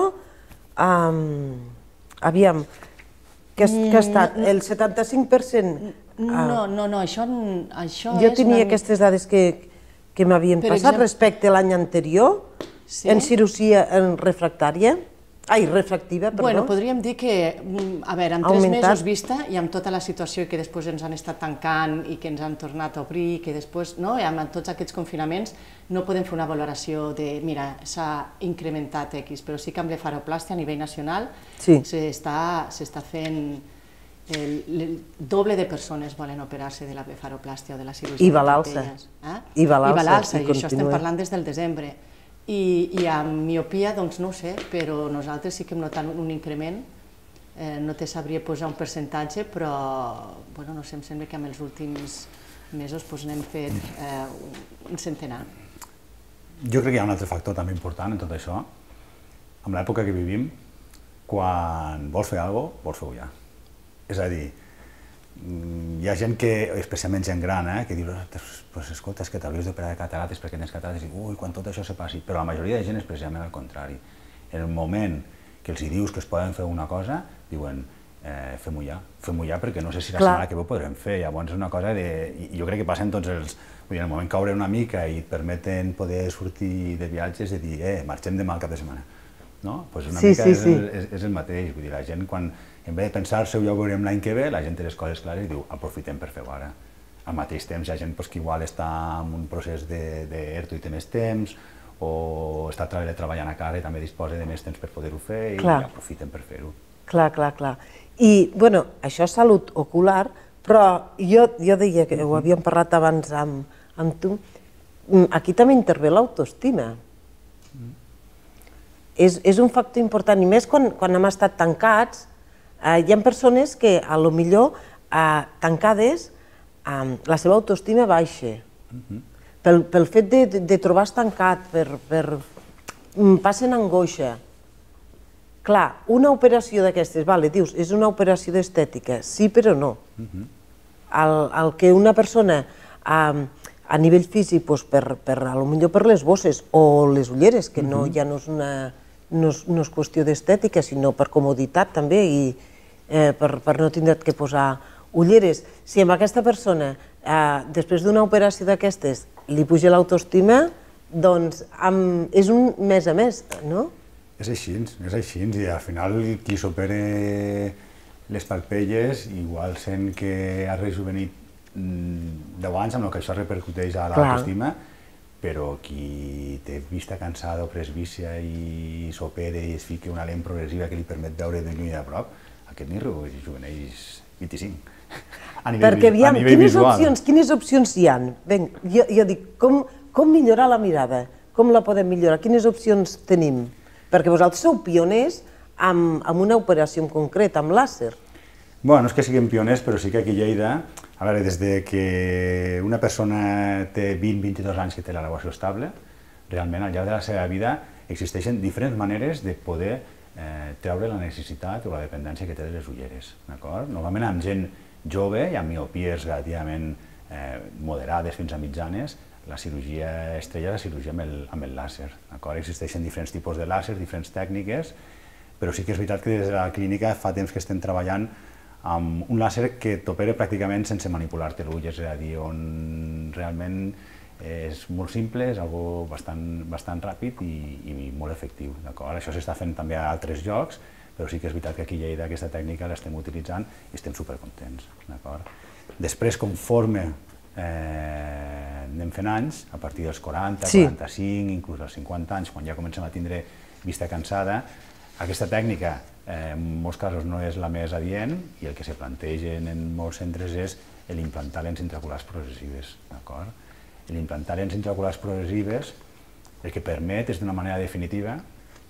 aviam, que ha estat el setanta-cinc per cent... No, no, no, això és... Jo tenia aquestes dades que m'havien passat respecte a l'any anterior, en cirurgia refractària, ai, refractiva, perdó. Bueno, podríem dir que, a veure, amb tres mesos vista i amb tota la situació que després ens han estat tancant i que ens han tornat a obrir, que després, no, amb tots aquests confinaments, no podem fer una valoració de, mira, s'ha incrementat X, però sí que amb blefaroplàstia a nivell nacional s'està fent, el doble de persones volen operar-se de la blefaroplàstia o de la cirurgia de parpelles. I va a l'alça, i això estem parlant des del desembre. I amb miopia, doncs no ho sé, però nosaltres sí que hem notat un increment, no te sabria posar un percentatge, però no sé, em sembla que en els últims mesos n'hem fet un centenar. Jo crec que hi ha un altre factor també important en tot això. En l'època que vivim, quan vols fer alguna cosa, vols fer-ho ja. És a dir, hi ha gent que, especialment gent gran, que diu, escolta, és que t'hauries d'operar de catarates perquè tens catarates i ui, quan tot això se passi. Però la majoria de gent és precisament al contrari. En el moment que els dius que es poden fer una cosa, diuen, fem-ho ja, fem-ho ja perquè no sé si la setmana que ve ho podrem fer. Llavors és una cosa de... Jo crec que passen tots els... Vull dir, en el moment que obre una mica i et permeten poder sortir de viatges i dir, eh, marxem demà al cap de setmana. No? Doncs una mica és el mateix. Vull dir, la gent quan... En vez de pensar-se, ja ho veurem l'any que ve, la gent té les coses clares i diu, aprofitem per fer-ho ara. Al mateix temps hi ha gent que igual està en un procés d'ERTO i té més temps, o està treballant a casa i també disposa de més temps per poder-ho fer i aprofiten per fer-ho. Clar, clar, clar. I, bueno, això és salut ocular, però jo, jo deia que ho havíem parlat abans amb, amb tu, aquí també intervé l'autoestima. Mm. És, és un factor important, i més quan, quan hem estat tancats, eh, hi ha persones que, a lo millor, eh, tancades, eh, la seva autoestima baixa. Mm-hmm. Pel, pel fet de, de, de trobar estancat, per, per, passen angoixa. Clar, una operació d'aquestes, vale, dius, és una operació d'estètica, sí però no. Mm-hmm. el, el que una persona a, a nivell físic, doncs per, per, a lo millor per les bosses o les ulleres, que no, ja no és, una, no és, no és qüestió d'estètica, sinó per comoditat també i eh, per, per no tindre que posar ulleres. Si amb aquesta persona, eh, després d'una operació d'aquestes, li puja l'autoestima, doncs amb, és un mes a més, no? És així, és així, i al final qui s'opera les palpelles igual sent que ha rejuvenit deu anys, amb el que això repercuteix a l'autoestima, però qui té vista cansada o presbícia i s'opera i es fica una lent progressiva que li permet veure de lluny i de prop, aquest ni rejuveneix vint-i-cinc. Perquè aviam, quines opcions, quines opcions hi ha? Ben, jo, jo dic, com, com millorar la mirada? Com la podem millorar? Quines opcions tenim? Perquè vosaltres sou pioners amb, amb una operació en concret, amb làser. Bueno, no és que siguem pioners, però sí que aquí a Lleida, a veure, des de que una persona té vint a vint-i-dos anys que té l'elevació estable, realment al llarg de la seva vida existeixen diferents maneres de poder eh, treure la necessitat o la dependència que té de les ulleres, d'acord? Normalment amb gent jove i amb miopies relativament eh, moderades fins a mitjanes, la cirurgia estrella és la cirurgia amb el, amb el làser, d'acord? Existeixen diferents tipus de làser, diferents tècniques, però sí que és veritat que des de la clínica fa temps que estem treballant amb un làser que t'opera pràcticament sense manipular-te l'ull, és a dir, on realment és molt simple, és algo bastant, bastant ràpid i, i molt efectiu, d'acord? Això s'està fent també a altres llocs, però sí que és veritat que aquí a Lleida aquesta tècnica l'estem utilitzant i estem supercontents, d'acord? Després, conforme eh, anem fent anys, a partir dels quaranta, sí. quaranta-cinc, inclús als cinquanta anys, quan ja comencem a tindre vista cansada, aquesta tècnica eh, en molts casos no és la més adient i el que se plantegen en molts centres és l'implantar lents intraoculars progressives, d'acord? L'implantar lents intraoculars progressives el que permet és d'una manera definitiva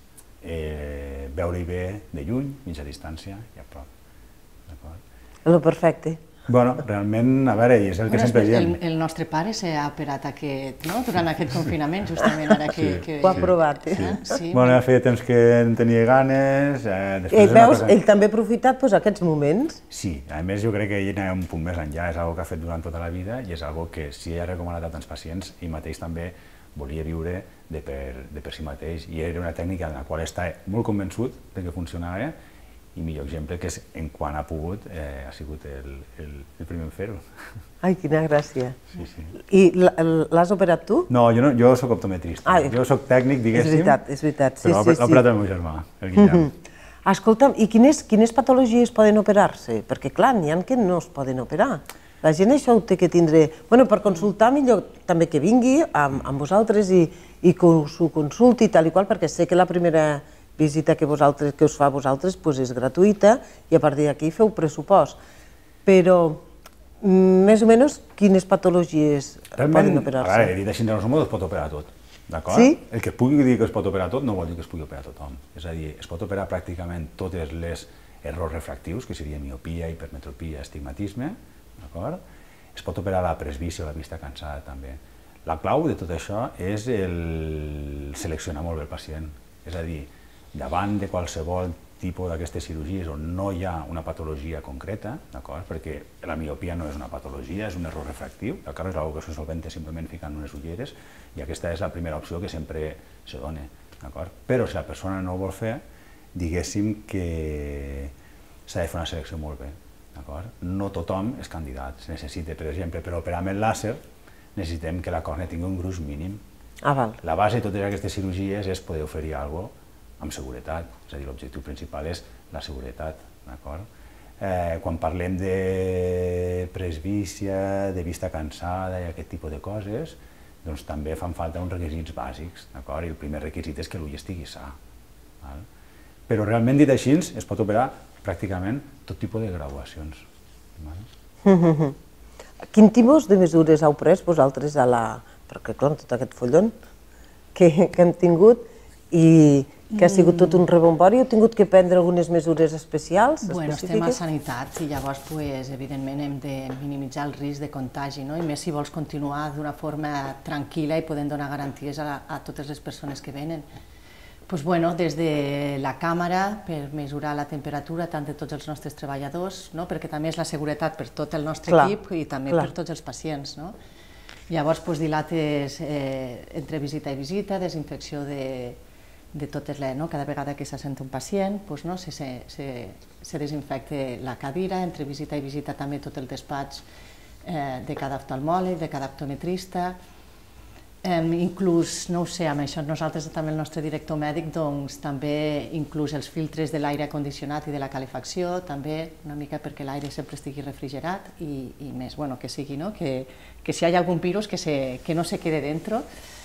eh, veure-hi bé de lluny, mitja distància i a prop, d'acord? Perfecte. Bueno, realment, a veure, és el que sempre diem. El, el nostre pare s'ha operat aquest, no? Durant aquest confinament, justament ara que... Sí, que... Ho ha provat, eh? Sí. Sí. Bueno, feia temps que en tenia ganes... Eh, eh, veus, cosa... ell també ha aprofitat pues, aquests moments? Sí, a més jo crec que ell anava un punt més enllà, és algo que ha fet durant tota la vida i és algo que si ell ha recomanat a tants pacients, ell mateix també volia viure de per, de per si mateix i era una tècnica en la qual està molt convençut de que funcionava i millor exemple que és en quan ha pogut eh, ha sigut el, el, el primer en fer-ho. Ai, quina gràcia. Sí, sí. I l'has operat tu? No, jo, no, jo soc optometrista. Ah, jo soc tècnic, diguéssim, és veritat, és veritat. Sí, però sí, l'ha operat el meu germà, el Guillem. Escolta'm, i quines, quines patologies poden operar-se? Perquè clar, n'hi ha que no es poden operar. La gent això ho té que tindre... Bueno, per consultar millor també que vingui amb, amb vosaltres i, i que us ho consulti i tal i qual, perquè sé que la primera visita que, vosaltres, que us fa a vosaltres pues, és gratuïta i a partir d'aquí feu pressupost. Però, més o menys, quines patologies realment, poden operar-se? A veure, dit així, no es pot operar tot, d'acord? Sí? El que pugui dir que es pot operar tot no vol dir que es pugui operar tothom. És a dir, es pot operar pràcticament totes les errors refractius, que seria miopia, hipermetropia, astigmatisme, d'acord? Es pot operar la presbícia o la vista cansada també. La clau de tot això és el seleccionar molt bé el pacient, és a dir, davant de qualsevol tipus d'aquestes cirurgies on no hi ha una patologia concreta, d'acord? Perquè la miopia no és una patologia, és un error refractiu, d'acord? És una cosa que se solventa simplement ficant unes ulleres i aquesta és la primera opció que sempre se dona, d'acord? Però si la persona no ho vol fer, diguéssim que s'ha de fer una selecció molt bé, d'acord? No tothom és candidat, se necessita, per exemple, per operar amb el làser necessitem que la còrnea tingui un gruix mínim. Ah, val. La base de totes aquestes cirurgies és poder oferir alguna cosa amb seguretat, és a dir, l'objectiu principal és la seguretat, d'acord? Eh, quan parlem de presbícia, de vista cansada i aquest tipus de coses, doncs també fan falta uns requisits bàsics, d'acord? I el primer requisit és que l'ull estigui sa. Però realment, dit així, es pot operar pràcticament tot tipus de graduacions. Quin tipus de mesures heu pres vosaltres a la... perquè, clar, tot aquest follon que hem tingut i que ha sigut tot un rebombori, heu tingut que prendre algunes mesures especials, Bueno, específiques? estem a sanitat i llavors, pues, evidentment, hem de minimitzar el risc de contagi, no? I més si vols continuar d'una forma tranquil·la i podent donar garanties a, a totes les persones que venen. Pues, bueno, des de la càmera, per mesurar la temperatura tant de tots els nostres treballadors, no? Perquè també és la seguretat per tot el nostre clar, equip i també clar. per tots els pacients. No? Llavors, pues, dilates eh, entre visita i visita, desinfecció de, de totes les... No? Cada vegada que se sent un pacient, pues, no? se, se, se, se desinfecta la cadira, entre visita i visita també tot el despatx eh, de cada oftalmòleg, de cada optometrista. Eh, inclús, no ho sé, amb això nosaltres també el nostre director mèdic, doncs també inclús els filtres de l'aire condicionat i de la calefacció, també una mica perquè l'aire sempre estigui refrigerat i, i més, bueno, que sigui, no? Que, que si hi ha algun virus que, se, que no se quede dentro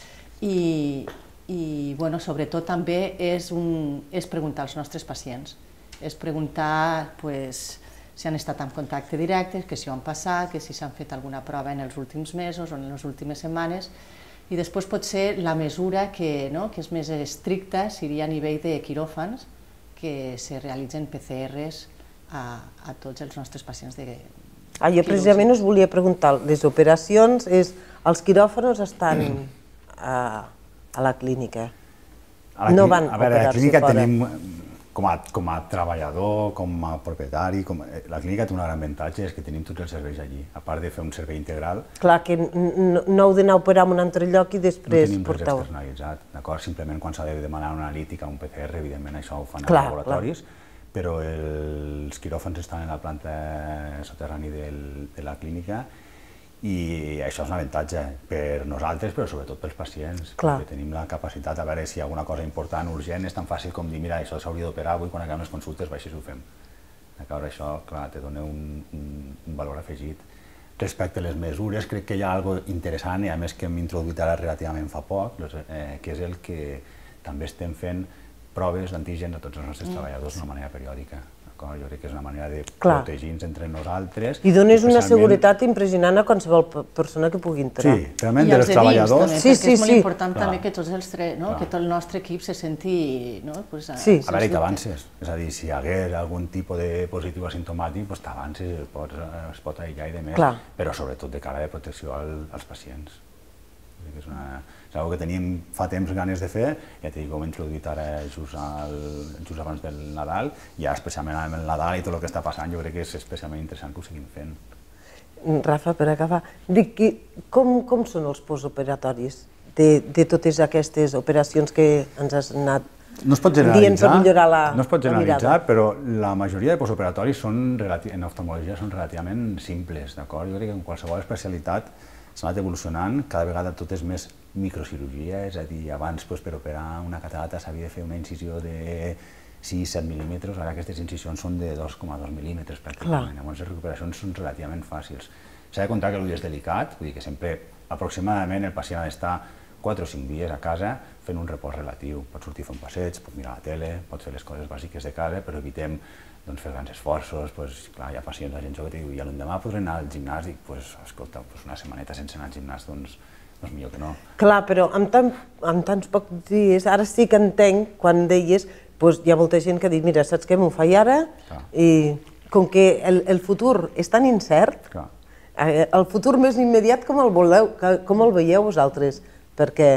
i, i bueno, sobretot també és, un, és preguntar als nostres pacients, és preguntar pues, si han estat en contacte directe, que si ho han passat, que si s'han fet alguna prova en els últims mesos o en les últimes setmanes. I després potser la mesura que, no, que és més estricta seria a nivell de quiròfans, que se realitzen P C Rs a, a tots els nostres pacients de ah, jo precisament us volia preguntar, les operacions, és, els quiròfans estan a, a la clínica? A la no van a veure, a la operar-se clínica fora? tenim, com a, com a treballador, com a propietari, com, la clínica té un gran avantatge, és que tenim tots els serveis allí, a part de fer un servei integral. Clar, que no, no heu d'anar a operar en un altre lloc i després no tenim porteu... res externalitzat, d'acord? Simplement quan s'ha de demanar una analítica o un P C R, evidentment això ho fan clar, als laboratoris, clar. Però els quiròfans estan en la planta soterrani del, de la clínica i això és un avantatge per nosaltres, però sobretot pels pacients, clar. Perquè tenim la capacitat de veure si hi ha alguna cosa important, urgent, és tan fàcil com dir, mira, això s'hauria d'operar avui quan acabem les consultes, va, així ho fem. D'acord, això, clar, te dona un, un, un valor afegit. Respecte a les mesures, crec que hi ha alguna cosa interessant, i a més que hem introduït ara relativament fa poc, eh, que és el que també estem fent proves d'antígens a tots els nostres mm. treballadors d'una manera periòdica. Jo crec que és una manera de protegir-nos entre nosaltres. I dones una seguretat impressionant a qualsevol persona que pugui entrar. Sí, realment dels treballadors... També, sí, sí, és molt sí. important també que, tots els tre... no? que tot el nostre equip se senti... No? Pues, a... sí. a veure, i t'avances. És a dir, si hi hagués algun tipus de positiu asimptomàtic, doncs t'avances, es pot aïllar i de més, clar. Però sobretot de cara de protecció al, als pacients. És una... És una cosa que teníem fa temps ganes de fer, ja t'he dit que ho hem introduït ara just, al, just abans del Nadal, i ja especialment amb el Nadal i tot el que està passant, jo crec que és especialment interessant que ho seguim fent. Rafa, per acabar, dic, com, com són els postoperatoris de, de totes aquestes operacions que ens has anat no es pot dient per millorar la, no es pot la mirada? generalitzar, però la majoria de postoperatoris són, en oftalmologia són relativament simples, d'acord? Jo crec que en qualsevol especialitat s'ha anat evolucionant, cada vegada tot és més microcirurgia, és a dir, abans doncs, per operar una catarata s'havia de fer una incisió de sis a set mil·límetres, ara aquestes incisions són de dos coma dos mil·límetres pràcticament, llavors les recuperacions són relativament fàcils. S'ha de comptar que l'ull és delicat, vull dir que sempre aproximadament el pacient ha d'estar quatre o cinc dies a casa fent un repòs relatiu, pot sortir a fer un passeig, pot mirar la tele, pot fer les coses bàsiques de casa, però evitem doncs, fer grans esforços, doncs, clar, hi ha pacients, la gent jove que diu, i l'endemà podré anar al gimnàs, i pues, escolta, pues, una setmaneta sense anar al gimnàs, doncs, doncs millor que no. Clar, però amb, tan, amb tants pocs dies, ara sí que entenc quan deies, doncs, hi ha molta gent que ha dit, mira, saps què, m'ho faig ara, clar. I com que el, el futur és tan incert, clar. El futur més immediat com el voleu, com el veieu vosaltres, perquè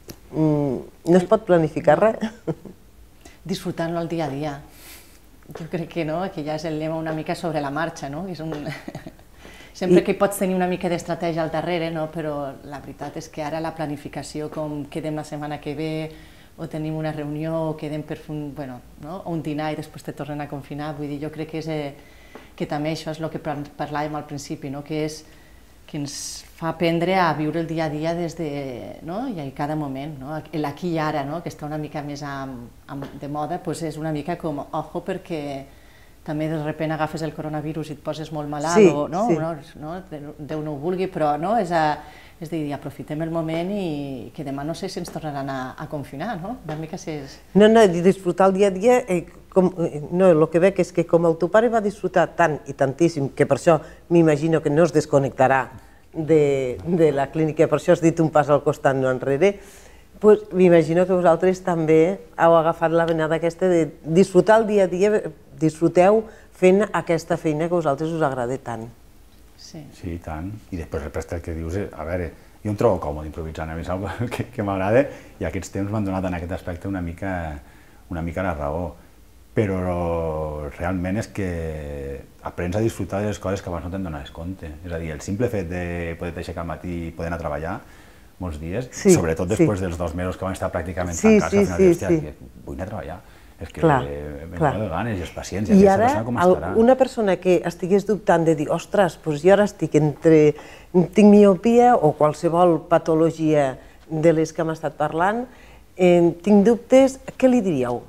mm, no es pot planificar res. Disfrutant-lo al dia a dia. Jo crec que no, que ja és el lema una mica sobre la marxa, no? És un... Sempre I... que pots tenir una mica d'estratègia al darrere, no? Però la veritat és que ara la planificació, com quedem la setmana que ve, o tenim una reunió, o quedem per fer un, bueno, no? un dinar i després te tornen a confinar, vull dir, jo crec que, és, eh, que també això és el que parlàvem al principi, no? Que és que ens fa aprendre a viure el dia a dia des de, no? I a cada moment, no? L'aquí i ara, no? Que està una mica més amb, amb, de moda, doncs és una mica com, ojo, perquè també de sobte agafes el coronavirus i et poses molt malalt, Sí, o no, sí. no, no, Déu no ho vulgui, però no, és, a, és dir, aprofitem el moment i que demà no sé si ens tornaran a, a confinar, no? Una mica si és... No, no, disfrutar el dia a dia, eh, com, eh, no, el que veig és que com el teu pare va disfrutar tant i tantíssim, que per això m'imagino que no es desconnectarà de, de la clínica, per això has dit un pas al costat, no enrere, pues, m'imagino que vosaltres també heu agafat la venada aquesta de disfrutar el dia a dia, disfruteu fent aquesta feina que a vosaltres us agrada tant. Sí. Sí, i tant. I després el reste que dius, a veure, jo em trobo còmode improvisant, a mi és una cosa que, que m'agrada i aquests temps m'han donat en aquest aspecte una mica, una mica la raó. Però realment és que aprens a disfrutar de les coses que abans no te'n donaves compte. És a dir, el simple fet de poder aixecar al matí i poder anar a treballar molts dies, Sí, sobretot després sí. dels dos mesos que van estar pràcticament Sí, tancats, sí, al final sí, dius, hòstia, sí. que vull anar a treballar. És que Clar, me clar. de ganes i els pacients, I i aquesta ara, persona com el- estarà. una persona que estigués dubtant de dir, ostres, doncs jo ara estic entre, tinc miopia o qualsevol patologia de les que hem estat parlant, eh, tinc dubtes, què li diríeu?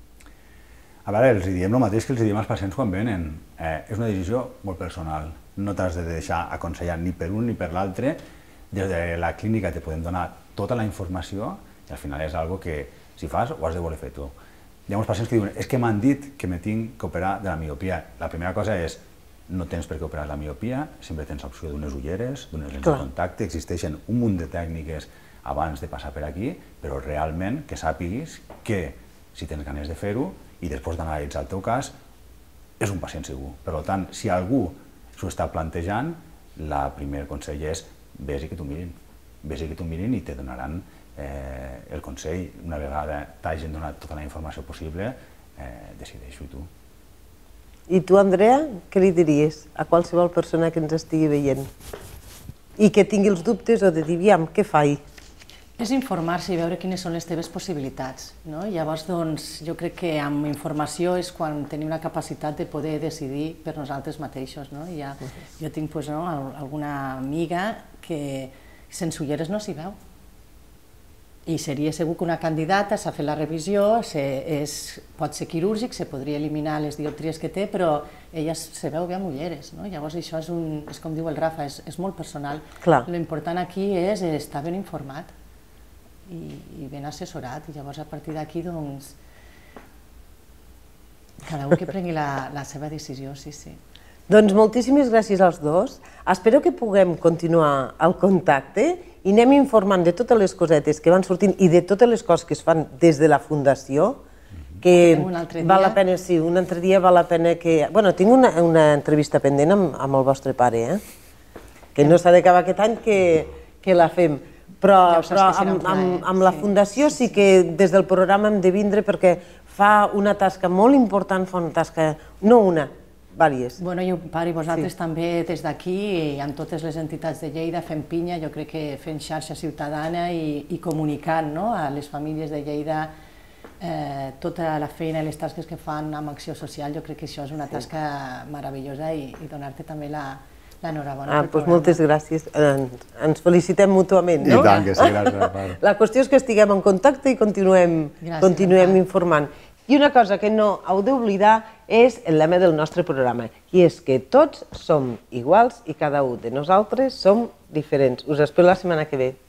A veure, els diem el mateix que els diem als pacients quan venen. Eh, és una decisió molt personal. No t'has de deixar aconsellar ni per un ni per l'altre. Des de la clínica te podem donar tota la informació i al final és algo que, si fas, ho has de voler fer tu. Hi ha molts pacients que diuen, és que m'han dit que me tinc que operar de la miopia. La primera cosa és, no tens per què operar la miopia, sempre tens opció d'unes ulleres, d'unes lents de contacte, existeixen un munt de tècniques abans de passar per aquí, però realment que sàpiguis que si tens ganes de fer-ho i després d'analitzar el teu cas, és un pacient segur. Per tant, si algú s'ho està plantejant, el primer consell és vés i que t'ho mirin. Vés i que t'ho mirin i te donaran eh, el consell. Una vegada t'hagin donat tota la informació possible, eh, decideixo tu. I tu, Andrea, què li diries a qualsevol persona que ens estigui veient? I que tingui els dubtes o de dir, aviam, què faig? És informar-se i veure quines són les teves possibilitats. No? Llavors, doncs, jo crec que amb informació és quan tenim la capacitat de poder decidir per nosaltres mateixos. No? Ja, jo tinc pues, no, alguna amiga que sense ulleres no s'hi veu. I seria segur que una candidata s'ha fet la revisió, se, és, pot ser quirúrgic, se podria eliminar les dioptries que té, però ella se veu bé amb ulleres. No? Llavors això és, un, és com diu el Rafa, és, és molt personal. L'important aquí és estar ben informat i, i ben assessorat, i llavors a partir d'aquí doncs cada un que prengui la, la seva decisió, sí, sí. Doncs moltíssimes gràcies als dos. Espero que puguem continuar el contacte i anem informant de totes les cosetes que van sortint i de totes les coses que es fan des de la Fundació, que val la pena, sí, un altre dia val la pena que... Bueno, tinc una, una entrevista pendent amb, amb el vostre pare, eh? Que no s'ha d'acabar aquest any que, que la fem. Però, però amb, amb, amb la Fundació sí que des del programa hem de vindre perquè fa una tasca molt important, fa una tasca, no una, diverses. Bueno, jo, pare, vosaltres sí. També des d'aquí, amb totes les entitats de Lleida, fent pinya, jo crec que fent xarxa ciutadana i, i comunicant, no?, a les famílies de Lleida eh, tota la feina i les tasques que fan amb acció social, jo crec que això és una tasca meravellosa i, i donar-te també la l'enhorabona. Ah, doncs moltes gràcies. Ens, ens felicitem mútuament, no? I tant, que sí, gràcies. La qüestió és que estiguem en contacte i continuem, gràcies, continuem informant. I una cosa que no heu d'oblidar és el lema del nostre programa, i és que tots som iguals i cada un de nosaltres som diferents. Us espero la setmana que ve.